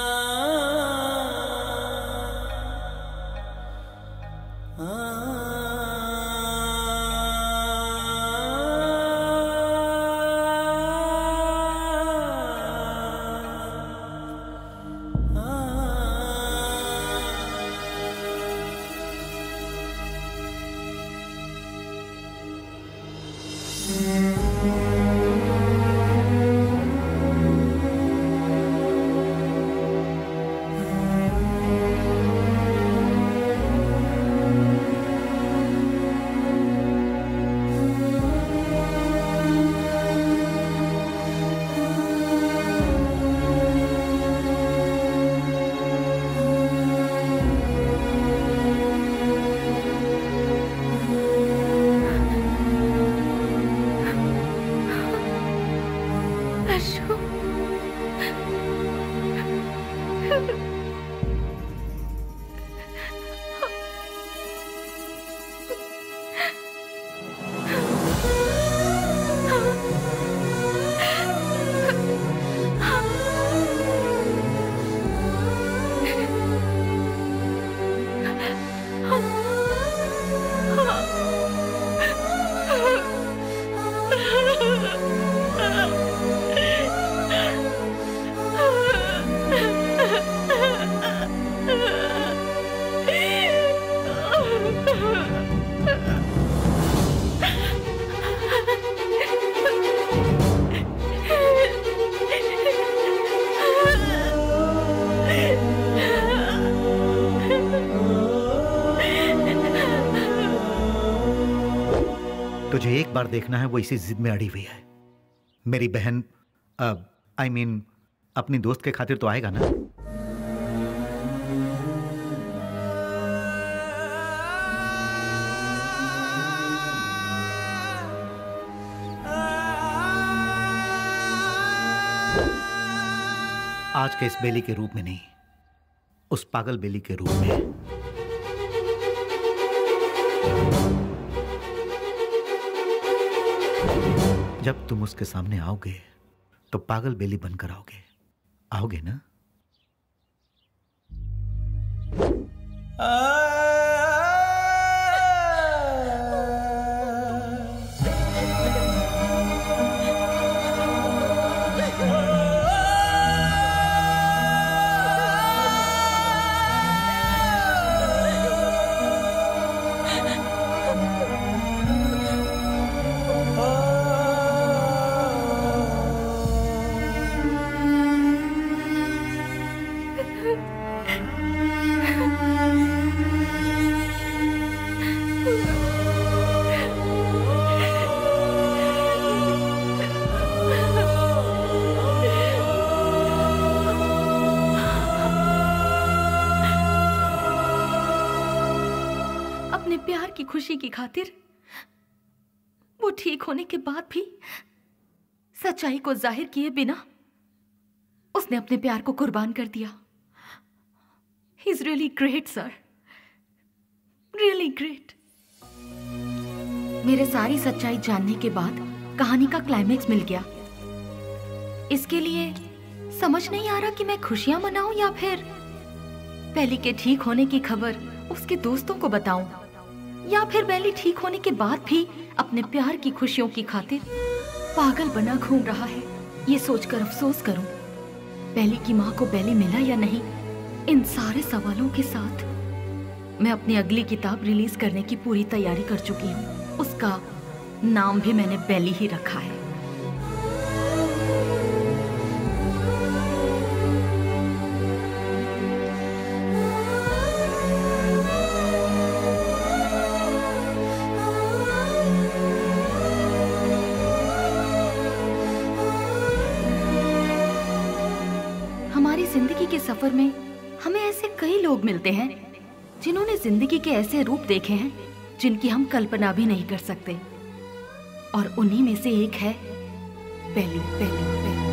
Ah तुझे एक बार देखना है, वो इसी जिद में अड़ी हुई है। मेरी बहन अब आई मीन अपनी दोस्त के खातिर तो आएगा ना? आज के इस बेली के रूप में नहीं, उस पागल बेली के रूप में। जब तुम उसके सामने आओगे तो पागल बेली बनकर आओगे, आओगे ना? खुशी की खातिर वो ठीक होने के बाद भी सच्चाई को जाहिर किए बिना उसने अपने प्यार को कुर्बान कर दिया। He is really great sir, really great. मेरे सारी सच्चाई जानने के बाद कहानी का क्लाइमेक्स मिल गया। इसके लिए समझ नहीं आ रहा कि मैं खुशियां मनाऊं या फिर बेली के ठीक होने की खबर उसके दोस्तों को बताऊं, या फिर बेली ठीक होने के बाद भी अपने प्यार की खुशियों की खातिर पागल बना घूम रहा है। ये सोचकर अफसोस करूं बेली की माँ को बेली मिला या नहीं। इन सारे सवालों के साथ मैं अपनी अगली किताब रिलीज करने की पूरी तैयारी कर चुकी हूँ। उसका नाम भी मैंने बेली ही रखा है। जिंदगी के सफर में हमें ऐसे कई लोग मिलते हैं जिन्होंने जिंदगी के ऐसे रूप देखे हैं जिनकी हम कल्पना भी नहीं कर सकते, और उन्हीं में से एक है बेली। बेली, बेली।